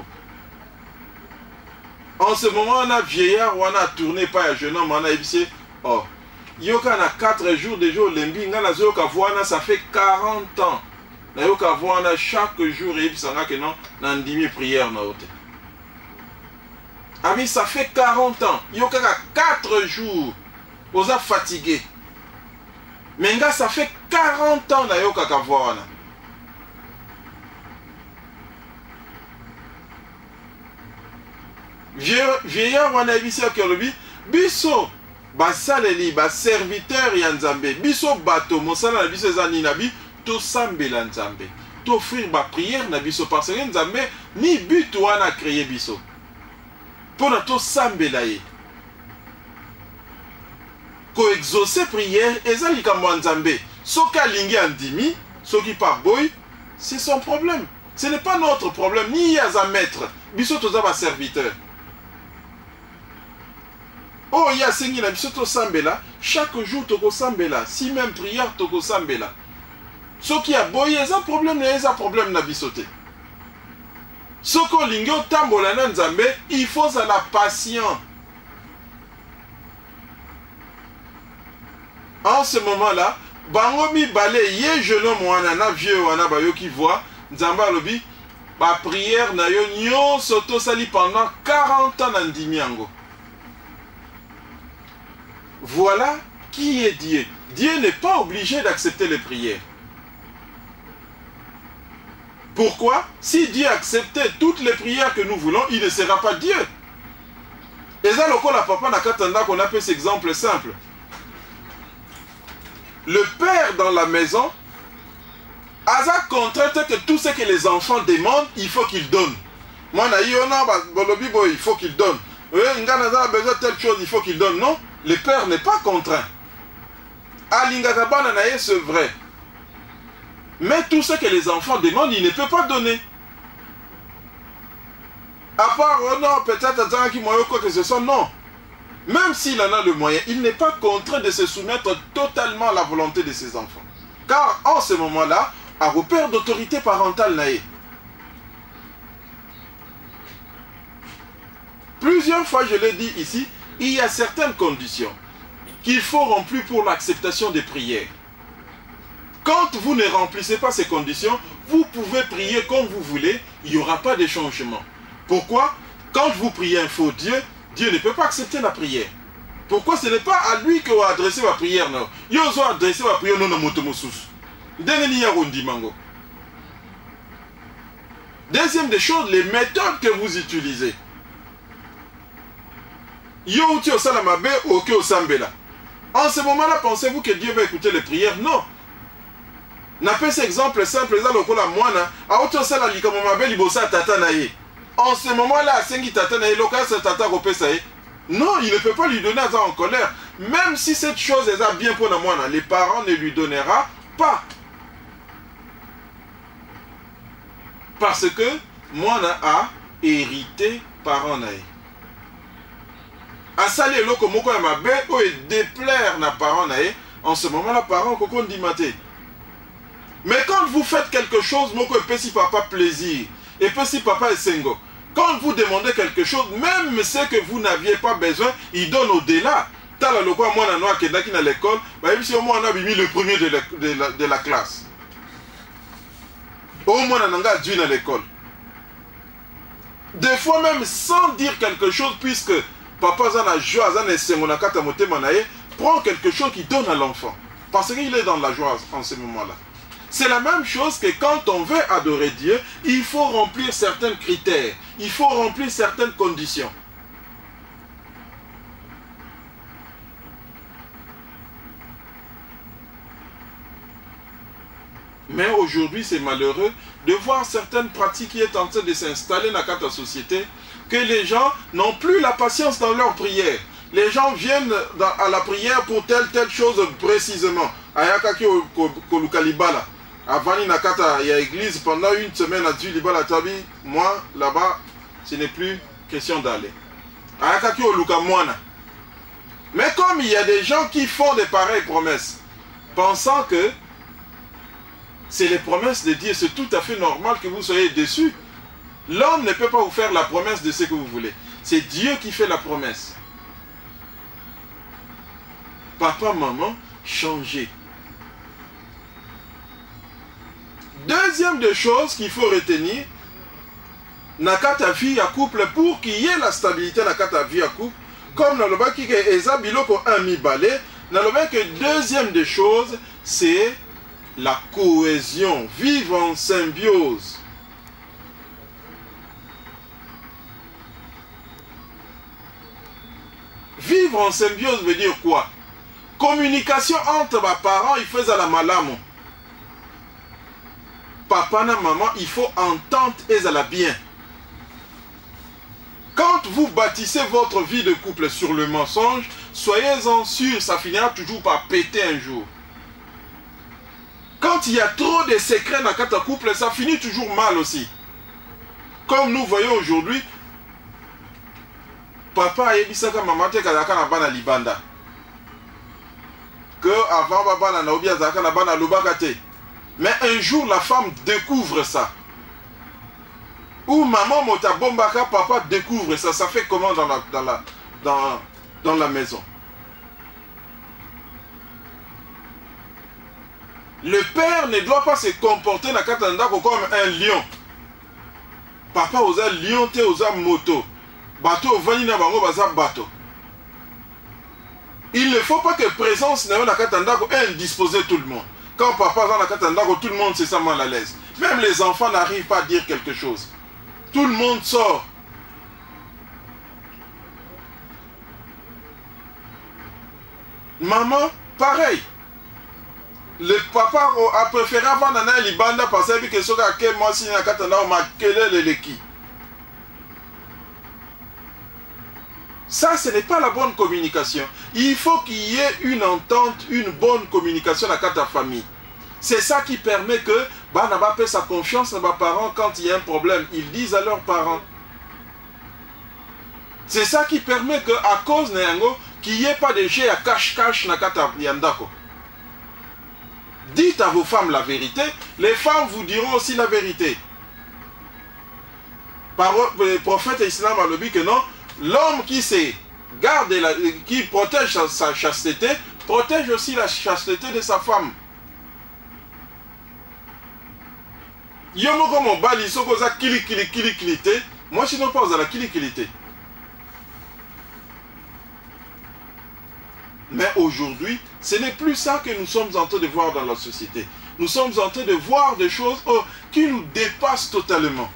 En ce moment, on a vieillard, on a tourné par un jeune homme, on a ébissé. Oh, Yoka a quatre jours, déjà, Lembi, ça fait quarante ans. Yoka voana chaque jour, et puis ça n'a que non, n'a dimi prière na ote. Ami, ça fait quarante ans. Yoka a quatre jours, on a fatigué. Mais nga, ça fait quarante ans na yo kaka wana. Vieillard wana bisi akelobi biso basaleli ba serviteur ya Nzambe biso bato mosala na biso za ninabi to sambela Nzambe to offrir ba prière na biso parce que Nzambe ni but wana créer biso pona to sambela ye. Ko exaucer prière ezali kama Nzambe soki alingi andimi soki pa boy c'est son problème, ce n'est pas notre problème ni yaza maître biso toza ba serviteur. Oh ya sengi na biso to sambela chaque jour toko sambela si même prière toko sambela soki ya boy eza problème na eza problème na biso te. Soko lingi otambola na Nzambe il faut ça la patience. En ce moment-là, bangomi balé ye jeune homme wana na vieux wana ba yo ki voit Nzamba lobi ba prière na yo nyo soto sali pendant quarante ans na ndimi yango. Voilà qui est Dieu. Dieu n'est pas obligé d'accepter les prières. Pourquoi? Si Dieu acceptait toutes les prières que nous voulons, il ne sera pas Dieu. Et ça, lokola papa na katanda qu'on appelle cet exemple simple. Le père dans la maison a la contrainte que tout ce que les enfants demandent, il faut qu'il donne. Moi, il faut qu'il donne. A besoin de telle chose, il faut qu'il donne. Non, le père n'est pas contraint. Alingakabana naye, c'est vrai. Mais tout ce que les enfants demandent, il ne peut pas donner. À part, oh non, peut-être qu'il moyen quoi que ce soit, non. Même s'il en a le moyen, il n'est pas contraint de se soumettre totalement à la volonté de ses enfants. Car en ce moment-là, à repère d'autorité parentale naïe. Plusieurs fois, je l'ai dit ici, il y a certaines conditions qu'il faut remplir pour l'acceptation des prières. Quand vous ne remplissez pas ces conditions, vous pouvez prier comme vous voulez, il n'y aura pas de changement. Pourquoi? Quand vous priez un faux Dieu, Dieu ne peut pas accepter la prière. Pourquoi? Ce n'est pas à lui que vous adressez la prière. Non. Vous avez adressé la prière non à Motomosous. Deuxième des choses, les méthodes que vous utilisez. En ce moment-là, pensez-vous que Dieu va écouter les prières? Non. N'a pas cet exemple simple. En ce moment-là, non, il ne peut pas lui donner ça en colère. Même si cette chose est bien pour moi, les parents ne lui donneront pas. Parce que moi a hérité parents naï. A sali eloko moko ya mabe o e déplaire na parents naï. En ce moment-là, parents kokon dit maté. Mais quand vous faites quelque chose, moko e pesi papa plaisir, et pesi papa est sengo. Quand vous demandez quelque chose, même ce que vous n'aviez pas besoin, il donne au-delà. Tala loko moi na noa kedaki na l'école, ba yebisi au moins on a mis le premier de la, de la, de la classe. Au moins on a dû à l'école. Des fois même sans dire quelque chose, puisque papa zana joie zana sengo kata motema na ye, prend quelque chose qui donne à l'enfant. Parce qu'il est dans la joie en ce moment-là. C'est la même chose que quand on veut adorer Dieu, il faut remplir certains critères, il faut remplir certaines conditions. Mais aujourd'hui, c'est malheureux de voir certaines pratiques qui sont en train de s'installer dans la société, que les gens n'ont plus la patience dans leur prière. Les gens viennent dans, à la prière pour telle, telle chose précisément. Ayakaki Kolukalibala. Avant, il y a l'église pendant une semaine à Djulibala Tabi. Moi, là-bas, ce n'est plus question d'aller. Ayakaki Olukamwana. Mais comme il y a des gens qui font des pareilles promesses, pensant que c'est les promesses de Dieu, c'est tout à fait normal que vous soyez déçus. L'homme ne peut pas vous faire la promesse de ce que vous voulez. C'est Dieu qui fait la promesse. Papa, maman, changez. Deuxième des choses qu'il faut retenir, nakata vie à couple, pour qu'il y ait la stabilité nakata vie à couple, comme dans le bas qui est Eza Biloko un mi balé, dans le bas que deuxième des choses, c'est la cohésion, vivre en symbiose. Vivre en symbiose veut dire quoi? Communication entre les parents, il faut à la malamo. Papa et maman, il faut entente et à la bien. Quand vous bâtissez votre vie de couple sur le mensonge, soyez-en sûrs, ça finira toujours par péter un jour. Quand il y a trop de secrets dans votre couple, ça finit toujours mal aussi. Comme nous voyons aujourd'hui, papa a ebisaka maman te kazaka na bana libanda. Que avant baba na naobi azaka na bana lobaka te. Mais un jour la femme découvre ça. Ou maman mota bombaka, papa découvre ça. Ça fait comment dans la, dans la, dans, dans la maison? Le père ne doit pas se comporter na katandako comme un lion. Papa osa lion te osa moto. Bateau vani na bango baza bateau. Il ne faut pas que présence na katandako indisposer tout le monde. Quand papa va na katandako, tout le monde se sent mal à l'aise. Même les enfants n'arrivent pas à dire quelque chose. Tout le monde sort. Maman, pareil. Le papa a préféré avant nana libanda parce que ce que moi si na katanda on m'a quel le qui. Ça, ce n'est pas la bonne communication. Il faut qu'il y ait une entente, une bonne communication dans ta famille. C'est ça qui permet que bah n'a pas fait sa confiance à mes parents quand il y a un problème. Ils disent à leurs parents. C'est ça qui permet que à cause de yango qu'il n'y ait pas de jeu à cache-cache dans kata yandako. Dites à vos femmes la vérité, les femmes vous diront aussi la vérité. Par le prophète islam a dit que non, l'homme qui se garde, la, qui protège sa, sa chasteté, protège aussi la chasteté de sa femme. Yomo comme bali sokoza kili kili kili kilité, moi je ne pas à la kili kilité. Mais aujourd'hui, ce n'est plus ça que nous sommes en train de voir dans la société. Nous sommes en train de voir des choses oh, qui nous dépassent totalement.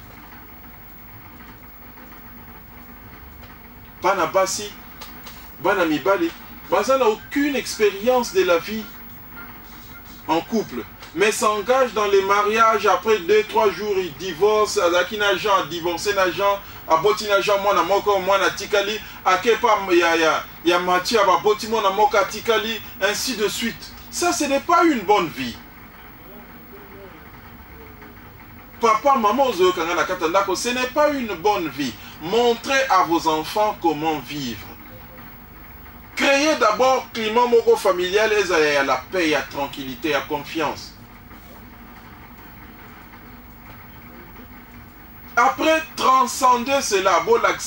Banabasi, Banamibali, Baza n'a aucune expérience de la vie en couple, mais s'engage dans les mariages, après deux, trois jours, il divorce, Azaki Najan, divorcé Najan, Aboti Najan, moi na moko, moi na tikali, Akepa, ya ya, ya Mati, Aboti, moi na moka tikali, ainsi de suite. Ça, ce n'est pas une bonne vie. Papa, maman, ce n'est pas une bonne vie. Montrez à vos enfants comment vivre. Créez d'abord un climat familial et à la paix, à la tranquillité, à la confiance. Après, transcendez cela.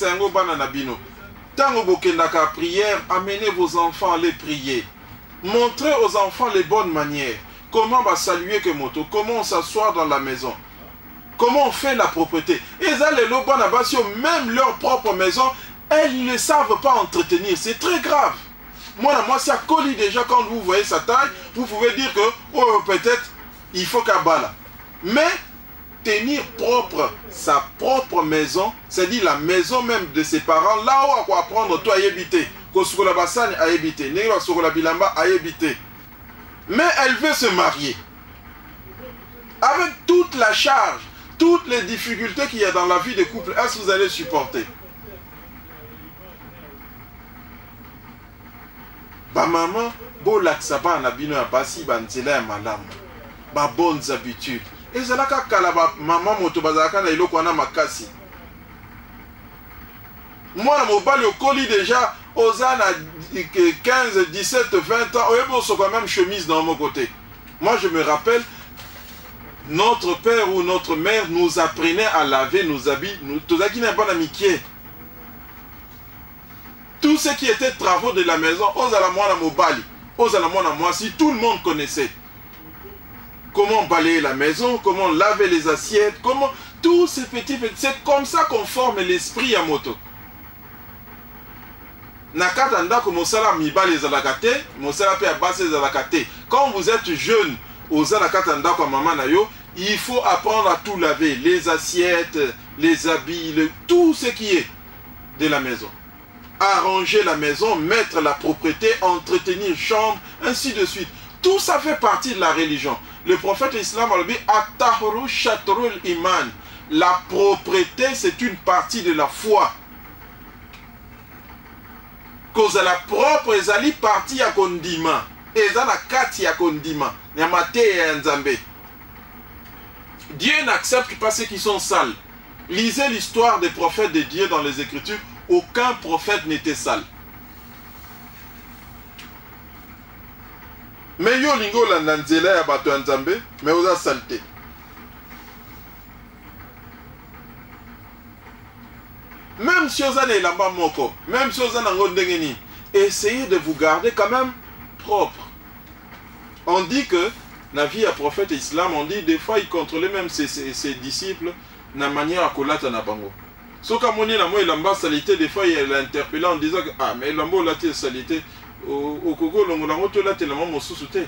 Tant que vous prière, amenez vos enfants à les prier. Montrez aux enfants les bonnes manières. Comment va saluer que moto, comment on s'assoit dans la maison. Comment on fait la propreté. Et ça, les Lobanabasio, même leur propre maison, elles ne savent pas entretenir. C'est très grave. Moi, moi, ça colle déjà quand vous voyez sa taille, vous pouvez dire que, oh, peut-être, il faut qu'à bala. Mais, tenir propre sa propre maison, c'est-à-dire la maison même de ses parents, là où on va apprendre toi à y habiter. Kosukola Bassani à y habiter. Négola Sokola Bilamba à y habiter. Mais elle veut se marier. Avec toute la charge, toutes les difficultés qu'il y a dans la vie des couples, est-ce que vous allez supporter? Ba maman, bo laksaba na bino ya basi ba nzela ya malamu. Ba bonnes habitudes. Et c'est là que la maman moto bazaka na iloko na makasi. Moi na mobali okoli déjà aux ans quinze, dix-sept, vingt ans, on a quand même chemise dans mon côté. Moi je me rappelle, notre père ou notre mère nous apprenait à laver nos habits. Nous, tout ça qui n'est pas d'amitié. Tout ce qui était travaux de la maison, aux alamoi na mobali, aux alamoi na moi, si tout le monde connaissait. Comment balayer la maison, comment laver les assiettes, comment... Tous ces petits... C'est comme ça qu'on forme l'esprit à moto. Nakata ndako mosala mibali ezalakate, mosala pe abase ezalakate. Quand vous êtes jeune, aux nakata ndako maman na yo, il faut apprendre à tout laver, les assiettes, les habits, le, tout ce qui est de la maison. Arranger la maison, mettre la propreté, entretenir chambre, ainsi de suite. Tout ça fait partie de la religion. Le prophète islam a dit At-tahru shatrul iman. La propreté, c'est une partie de la foi. Cause la propre ezali partie ya kondima. Ezala kati ya kondima. Nyamate ya nzambe. Dieu n'accepte pas ceux qui sont sales. Lisez l'histoire des prophètes de Dieu dans les Écritures. Aucun prophète n'était sale. Mais yo lingo la nanzela ya bato ya nzambe, mais oza saleté. Même si vous avez l'amba moko, même si vous avez essayez de vous garder quand même propre. On dit que, dans la vie à prophète islam, on dit des fois il contrôlait même ses, ses, ses disciples de manière à kolata na bango. So comme on est là, moi il lamba salité, des fois il l'interpellait en disant que ah mais lamba la telle salité au Congo l'ongolango to la telle maman mo sous-souté.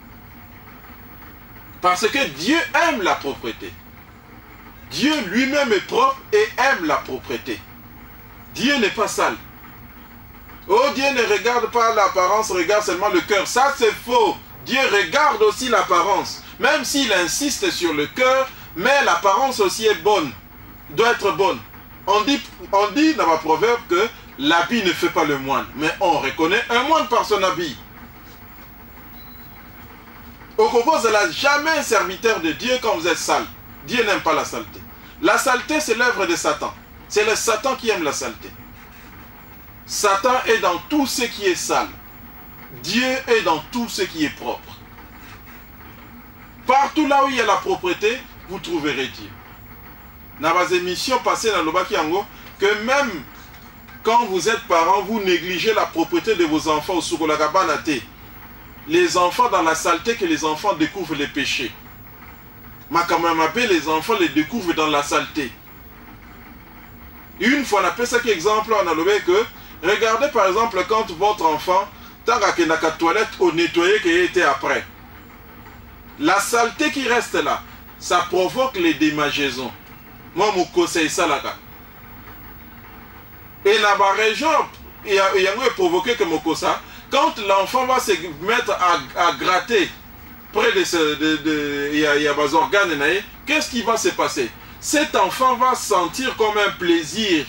Parce que Dieu aime la propreté. Dieu lui-même est propre et aime la propreté. Dieu n'est pas sale. Oh, Dieu ne regarde pas l'apparence, regarde seulement le cœur. Ça, c'est faux. Dieu regarde aussi l'apparence. Même s'il insiste sur le cœur, mais l'apparence aussi est bonne. Doit être bonne. On dit, on dit dans ma proverbe que l'habit ne fait pas le moine. Mais on reconnaît un moine par son habit. Au Congo, vous n'êtes jamais un serviteur de Dieu quand vous êtes sale. Dieu n'aime pas la saleté. La saleté, c'est l'œuvre de Satan. C'est le Satan qui aime la saleté. Satan est dans tout ce qui est sale. Dieu est dans tout ce qui est propre. Partout là où il y a la propreté, vous trouverez Dieu. Dans les émissions passées dans le Bakiango, que même quand vous êtes parents, vous négligez la propreté de vos enfants au Sukolagabanate. Les enfants dans la saleté, que les enfants découvrent les péchés. Makamamapé, les enfants les découvrent dans la saleté. Une fois, on a fait ça qu'exemple, on a levé que, regardez par exemple quand votre enfant, tant qu'il n'a qu'à toilette, au nettoyer qu'il était après. La saleté qui reste là, ça provoque les démangeaisons. Moi, je conseille ça là. Et dans ma région, il y a un provoqué que mon ça. Quand l'enfant va se mettre à, à gratter près de ce, de, de, il y a, il y a des organes, qu'est-ce qui va se passer? Cet enfant va sentir comme un plaisir.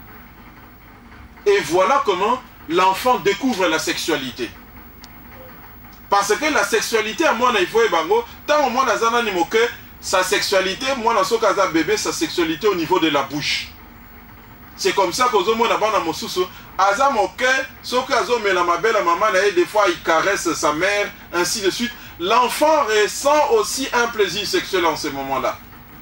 Et voilà comment l'enfant découvre la sexualité. Parce que la sexualité, à moi, il faut bango. Tant au moins, sa sexualité, moi, dans un bébé, sa sexualité au niveau de la bouche. C'est comme ça que nous avons dit Azam ok, sauf qu'Azam mais la ma belle maman, des fois il caresse sa mère, ainsi de suite. L'enfant ressent aussi un plaisir sexuel en ce moment-là.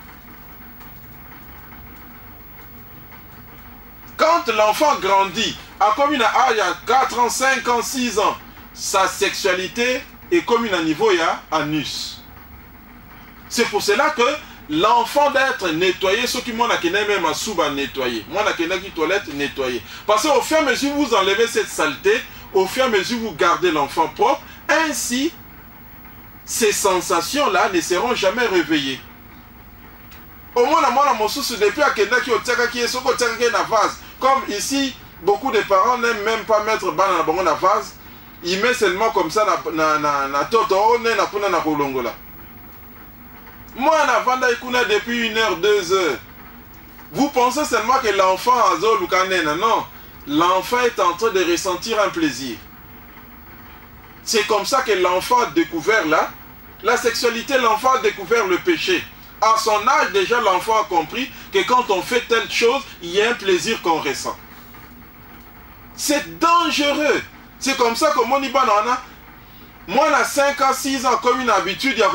Quand l'enfant grandit, à comme une âge à quatre ans, cinq ans, six ans, sa sexualité est comme une niveau il y a anus. C'est pour cela que l'enfant d'être nettoyé, ce qui m'ont même à souba nettoyer. Moi, qui toilette nettoyer. Parce qu'au fur et à mesure vous enlevez cette saleté, au fur et à mesure vous gardez l'enfant propre, ainsi, ces sensations-là ne seront jamais réveillées. Au moins, moi, mon sous depuis à Kenda qui est dans vase. Comme ici, beaucoup de parents n'aiment même pas mettre ban dans la vase. Ils mettent seulement comme ça dans la toto, on est dans la kolongola. Moi, on a vendu depuis une heure, deux heures. Vous pensez seulement que l'enfant a zol ou kanena. Non. L'enfant est en train de ressentir un plaisir. C'est comme ça que l'enfant a découvert là. La sexualité, l'enfant a découvert le péché. À son âge, déjà, l'enfant a compris que quand on fait telle chose, il y a un plaisir qu'on ressent. C'est dangereux. C'est comme ça que mon Ibanana, moi, à cinq ans, six ans, comme une habitude, il y a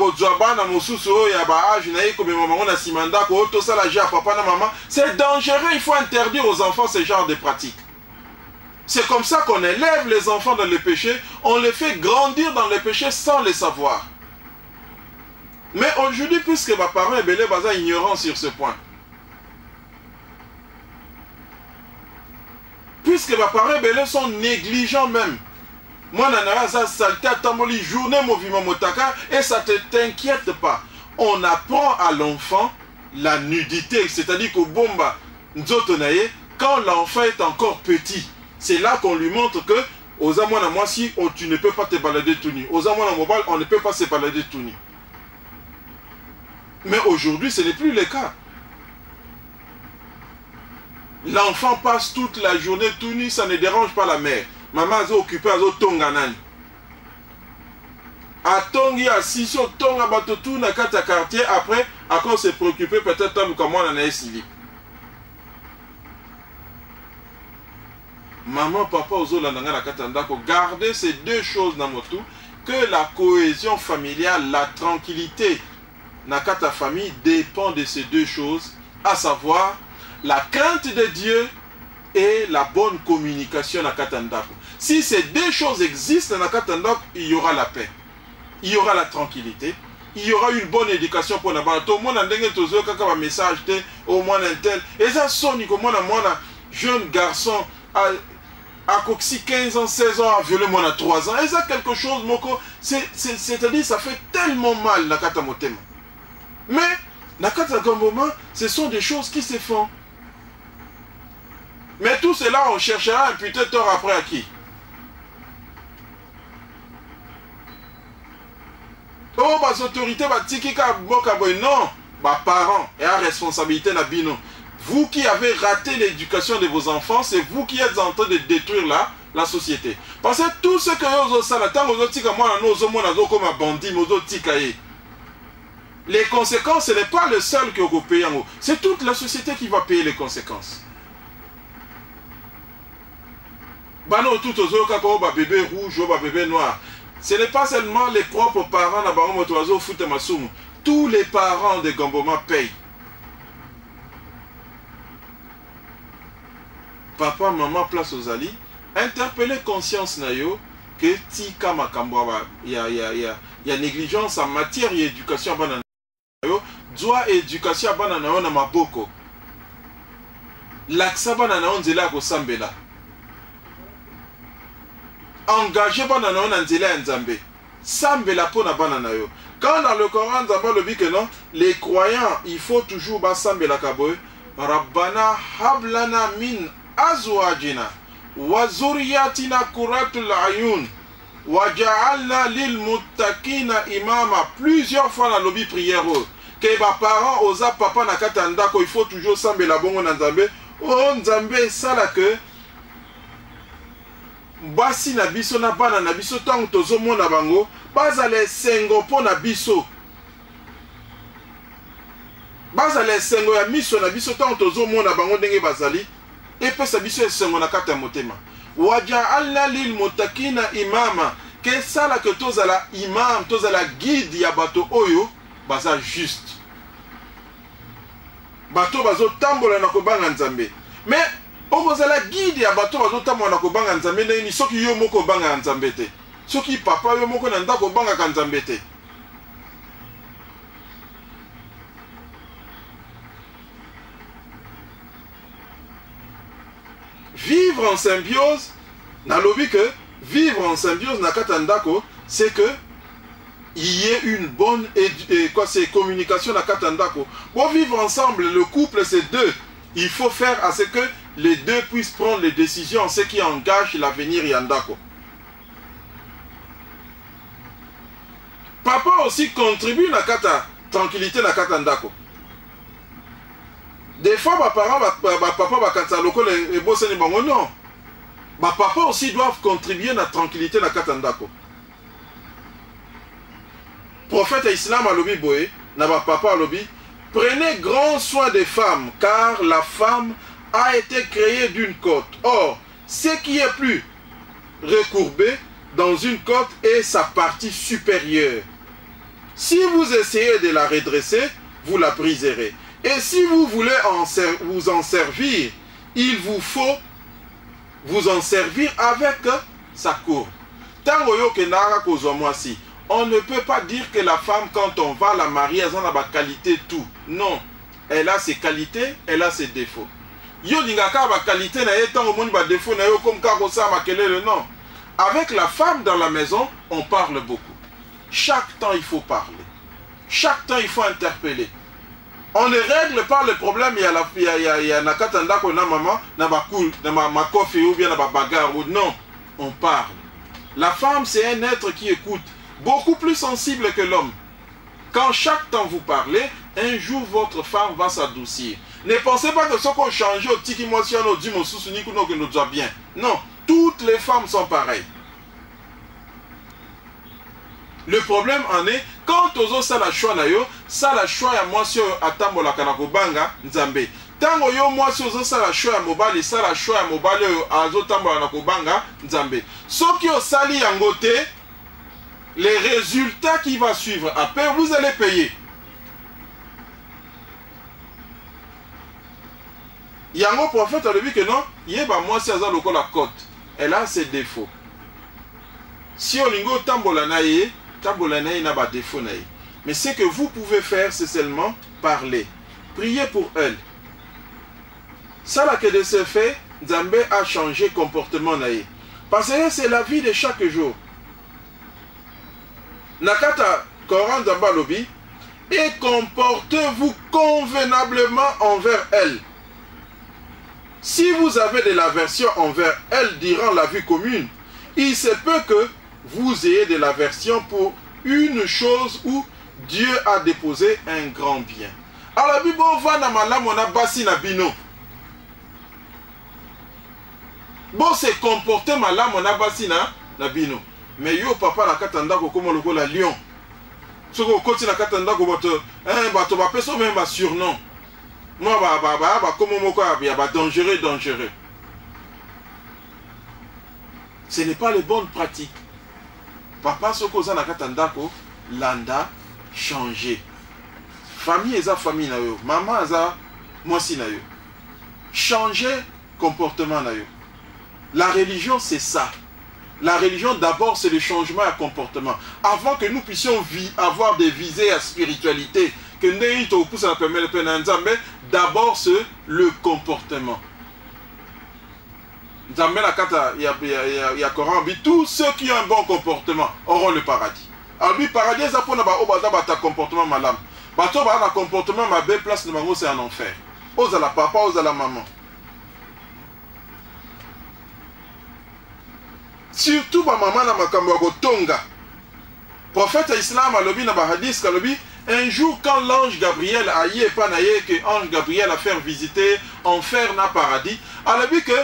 c'est dangereux, il faut interdire aux enfants ce genre de pratiques. C'est comme ça qu'on élève les enfants dans le péché, on les fait grandir dans le péché sans le savoir. Mais aujourd'hui, puisque mes parents sont ignorants sur ce point, puisque mes parents sont négligents même, moi, ça saleté à tamoli journée mouvement motaka et ça ne t'inquiète pas. On apprend à l'enfant la nudité, c'est-à-dire qu'au bomba nzotonaye, quand l'enfant est encore petit, c'est là qu'on lui montre que aux amouana moi si oh, tu ne peux pas te balader tout nu. Aux amouana mobile, on ne peut pas se balader tout nu. Mais aujourd'hui, ce n'est plus le cas. L'enfant passe toute la journée tout nu, ça ne dérange pas la mère. Maman a occupé à tonga nani. A tongi a sisio tonga bato tout na kata quartier après à cause se préoccuper peut-être comme comment on a essayé. Maman, papa, ozolandanga na kata ndako, gardez ces deux choses dans mon tout, que la cohésion familiale, la tranquillité na kata famille dépend de ces deux choses, à savoir la crainte de Dieu et la bonne communication na kata ndako. Si ces deux choses existent dans la Katandok, il y aura la paix, il y aura la tranquillité, il y aura une bonne éducation pour la bande. Tout le monde a un message, au moins un tel. Et ça sonne comme un jeune garçon à quinze ans, seize ans, a violé moi à trois ans. Et ça quelque chose, c'est-à-dire ça fait tellement mal la Katamotema. Mais la Katagamboma, ce sont des choses qui se font. Mais tout cela, on cherchera un putain de tort après à qui? Oh, les autorités, non, les parents et la responsabilité na bino. Vous qui avez raté l'éducation de vos enfants, c'est vous qui êtes en train de détruire la, la société. Parce que tout ce que vous avez les conséquences, ce n'est pas le seul que vous payez, c'est toute la société qui va payer les conséquences. Bano tout aux bébé rouge, bébé noir. Ce n'est pas seulement les propres parents de tous les parents de Gamboma payent. Papa, maman, place aux alliés. Interpellez conscience nayo que tika makambwa il y a il y a il y a négligence en matière d'éducation banana yo doit éducation banana yo na maboko. Laksa banana on zela ko sambela. Engagez banana on anzela nzambe. Sambela po na banana yo. Quand dans le Coran Nzamba le dit que non, les croyants, il faut toujours ba sambela kabo. Rabbana hablana min azwajina wa zuriyatina qurratul ayun wa ja'alna lil muttaqina imama. Plusieurs fois dans lobby prière que ba parents oza papa na katanda ko il faut toujours sambela bongo na nzambe. Oh nzambe sala que basi na biso na bana na biso tango tozomona bango bazale sengo po na biso bazale sengo ya miso na biso tango tozomona bango ndenge bazali epesa biso esengo na kata ya motema waja'alna lil muttaqina imama ke sala ke tozala imam tozala guide ya bato oyo baza juste bato bazotambola na kobanga nzambe mais okozala guide ya bato bazotambola na kobanga nzambe ndeni soki yo moko banga nzambe te soki papa yo moko na ndako banga nzambe te. Vivre en symbiose, na lobi que vivre en symbiose na katandako, c'est que il y ait une bonne et quoi c'est communication na katandako. Pour vivre ensemble, le couple c'est deux. Il faut faire à ce que les deux puissent prendre les décisions, ce qui engage l'avenir yandako. Papa aussi contribue na kata tranquillité na katandako. Des fois, ma parent, ma papa, ma kansaloko, les bossés, non. Ma papa aussi doivent contribuer à la tranquillité na katandako. Prophète islam a lobi boé, na ma papa a lobi, prenez grand soin des femmes, car la femme a été créée d'une côte. Or, ce qui est plus recourbé dans une côte est sa partie supérieure. Si vous essayez de la redresser, vous la briserez. Et si vous voulez en vous en servir, il vous faut vous en servir avec sa courbe. On ne peut pas dire que la femme, quand on va la marier, elle a des qualités tout. Non. Elle a ses qualités, elle a ses défauts. Yo dingaka ba qualité na étant au monde ba défaut na yo comme karosa makele le nom. Avec la femme dans la maison, on parle beaucoup. Chaque temps il faut parler. Chaque temps il faut interpeller. On ne règle pas le problème, il y a la il y a il y a, il y a nakatanda ko na maman na ba cool na ma makofi ou bien na ba bagarre ou non, on parle. La femme c'est un être qui écoute, beaucoup plus sensible que l'homme. Quand chaque temps vous parlez, un jour votre femme va s'adoucir. Ne pensez pas que ce qu'on change au tiki motion au du moussouni que nous doit bien. Non, toutes les femmes sont pareilles. Le problème en est quand ozo ça la choix na yo, ça la choix ya motion atambola kanako banga nzambe. Tango yo motion ozo ça la choix ya mobali, ça la choix ya mobali azo tambola kanako banga nzambe. Soki o sali yangote, les résultats qui vont suivre après, vous allez payer. Il y a un prophète qui a dit que non, il y a moi si elle la côte. Elle a ses défauts. Si on lingo tambola naïe, tambola naïe n'a pas de défaut naïe. Mais ce que vous pouvez faire, c'est seulement parler. Priez pour elle. Ça là que de ce fait, Nzambe a changé comportement naïe. Parce que c'est la vie de chaque jour. Nakata Coran Nzamba lobi, et comportez-vous convenablement envers elle. Si vous avez de l'aversion envers elle durant la vie commune, il se peut que vous ayez de l'aversion pour une chose où Dieu a déposé un grand bien. Alors la Bible va na malam on a basi na bino. Bon se comporter malam on a basi na na bino. Mais yo papa la katanda ko comme le la lion. Ce ko koti na katanda ko bato hein bato ba peso même ba surnom. Moi, bah, bah, bah, bah, comme on m'a dit, bah, dangereux, dangereux. Ce n'est pas les bonnes pratiques. Papa, ce qu'on a na katandako, landa, changer. Famille, eza famille na yo. Maman, eza, moi si na yo. Changer comportement na yo. La religion, c'est ça. La religion, d'abord, c'est le changement à comportement. Avant que nous puissions avoir des visées à spiritualité, que nous puissions permettre de d'abord, c'est le comportement. Nzambe la kata, il y a, il y a Coran, tous ceux qui ont un bon comportement auront le paradis. Alors, le paradis, c'est pour ta comportement malade. Bato ba na comportement ma belle place de mango c'est un enfer. Ose à la papa, ose à la maman. Surtout ba maman na makambo go tonga. Prophète islam a lobi na ba hadith ka lobi un jour quand l'ange Gabriel a yé pas na yé que ange Gabriel a fait visiter enfer na paradis, a lobi que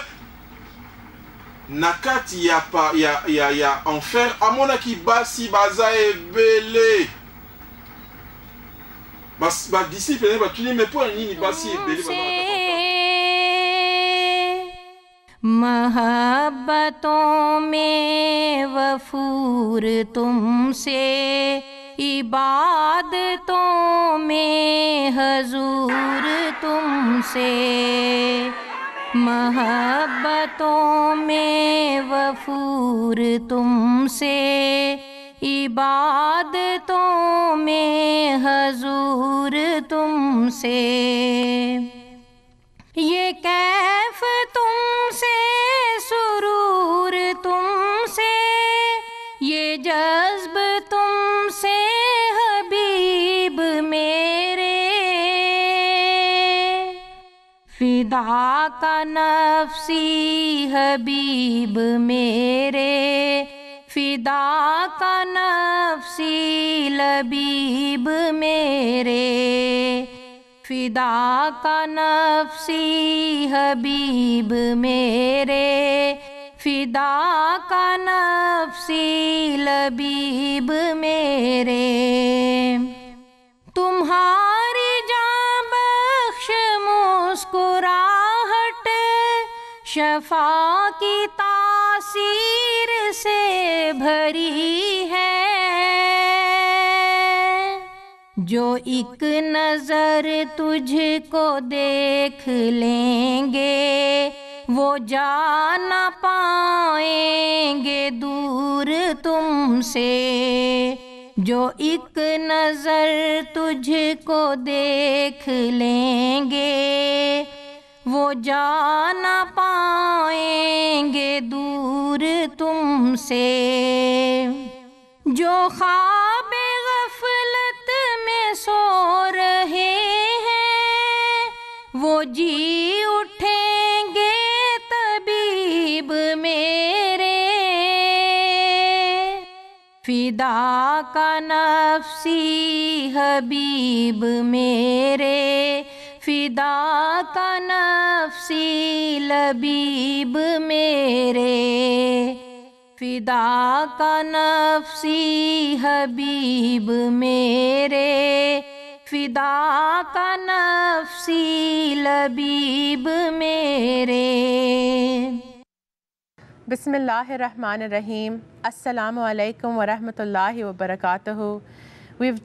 nakati ya pa ya ya ya enfer amona ki basi baza ebele. Bas ba disciple ne ba tuni mais pour nini basi ebele ba मोहब्बतों में वफूर तुमसे, इबादतों में हजूर तुमसे। मोहब्बतों में वफूर तुमसे, इबादतों में हजूर तुमसे। ये कैफ तुमसे, सुरूर तुमसे, ये जज्ब तुमसे हबीब मेरे। फिदा का नफ्सी हबीब मेरे, فدا کا نفسی لبیب میرے، فدا کا نفسی حبیب میرے، فدا کا نفسی لبیب میرے۔ تمہاری جاں بخش مسکراہٹ شفا کی تاثیر سے بھری ہے، جو ایک نظر تجھ کو دیکھ لیں گے وہ جا نہ پائیں گے دور تم سے، جو ایک نظر تجھ کو دیکھ لیں گے وہ جا نہ پائیں گے دور تم سے، جو خواب غفلت میں سو رہے ہیں وہ جی اٹھیں گے طبیب میرے، فدا کا نفسی حبیب میرے، فدا کا نفسی لبیب میرے، فدا کا نفسی حبیب میرے، فدا کا نفسی لبیب میرے۔ بسم اللہ الرحمن الرحیم۔ السلام علیکم ورحمۃ اللہ وبرکاتہ۔ We've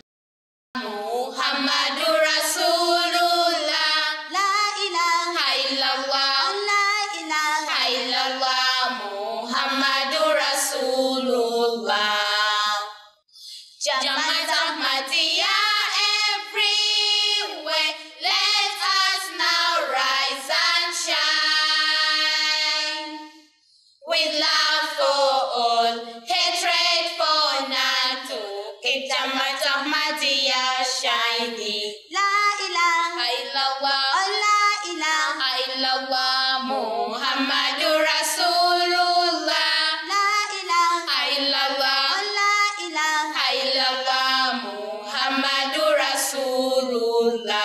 محمد رسول اللہ، لا الہ الا اللہ، لا الہ الا اللہ، محمد رسول اللہ۔ جماعت احمدیہ everywhere, let us now rise and shine, with love for all, hatred for none, to keep Jamaat Ahmadiyya shining. La ilaha illallah, la ilaha illallah, Muhammadur Rasulullah. La ilaha illallah, la ilaha illallah, Muhammadur Rasulullah.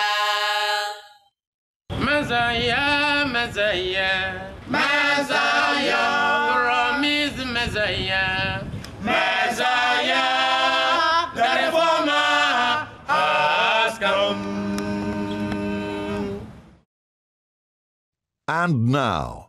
مزایا مزایا مزایا رمیز مزایا مزایا در فما اسکم. And now,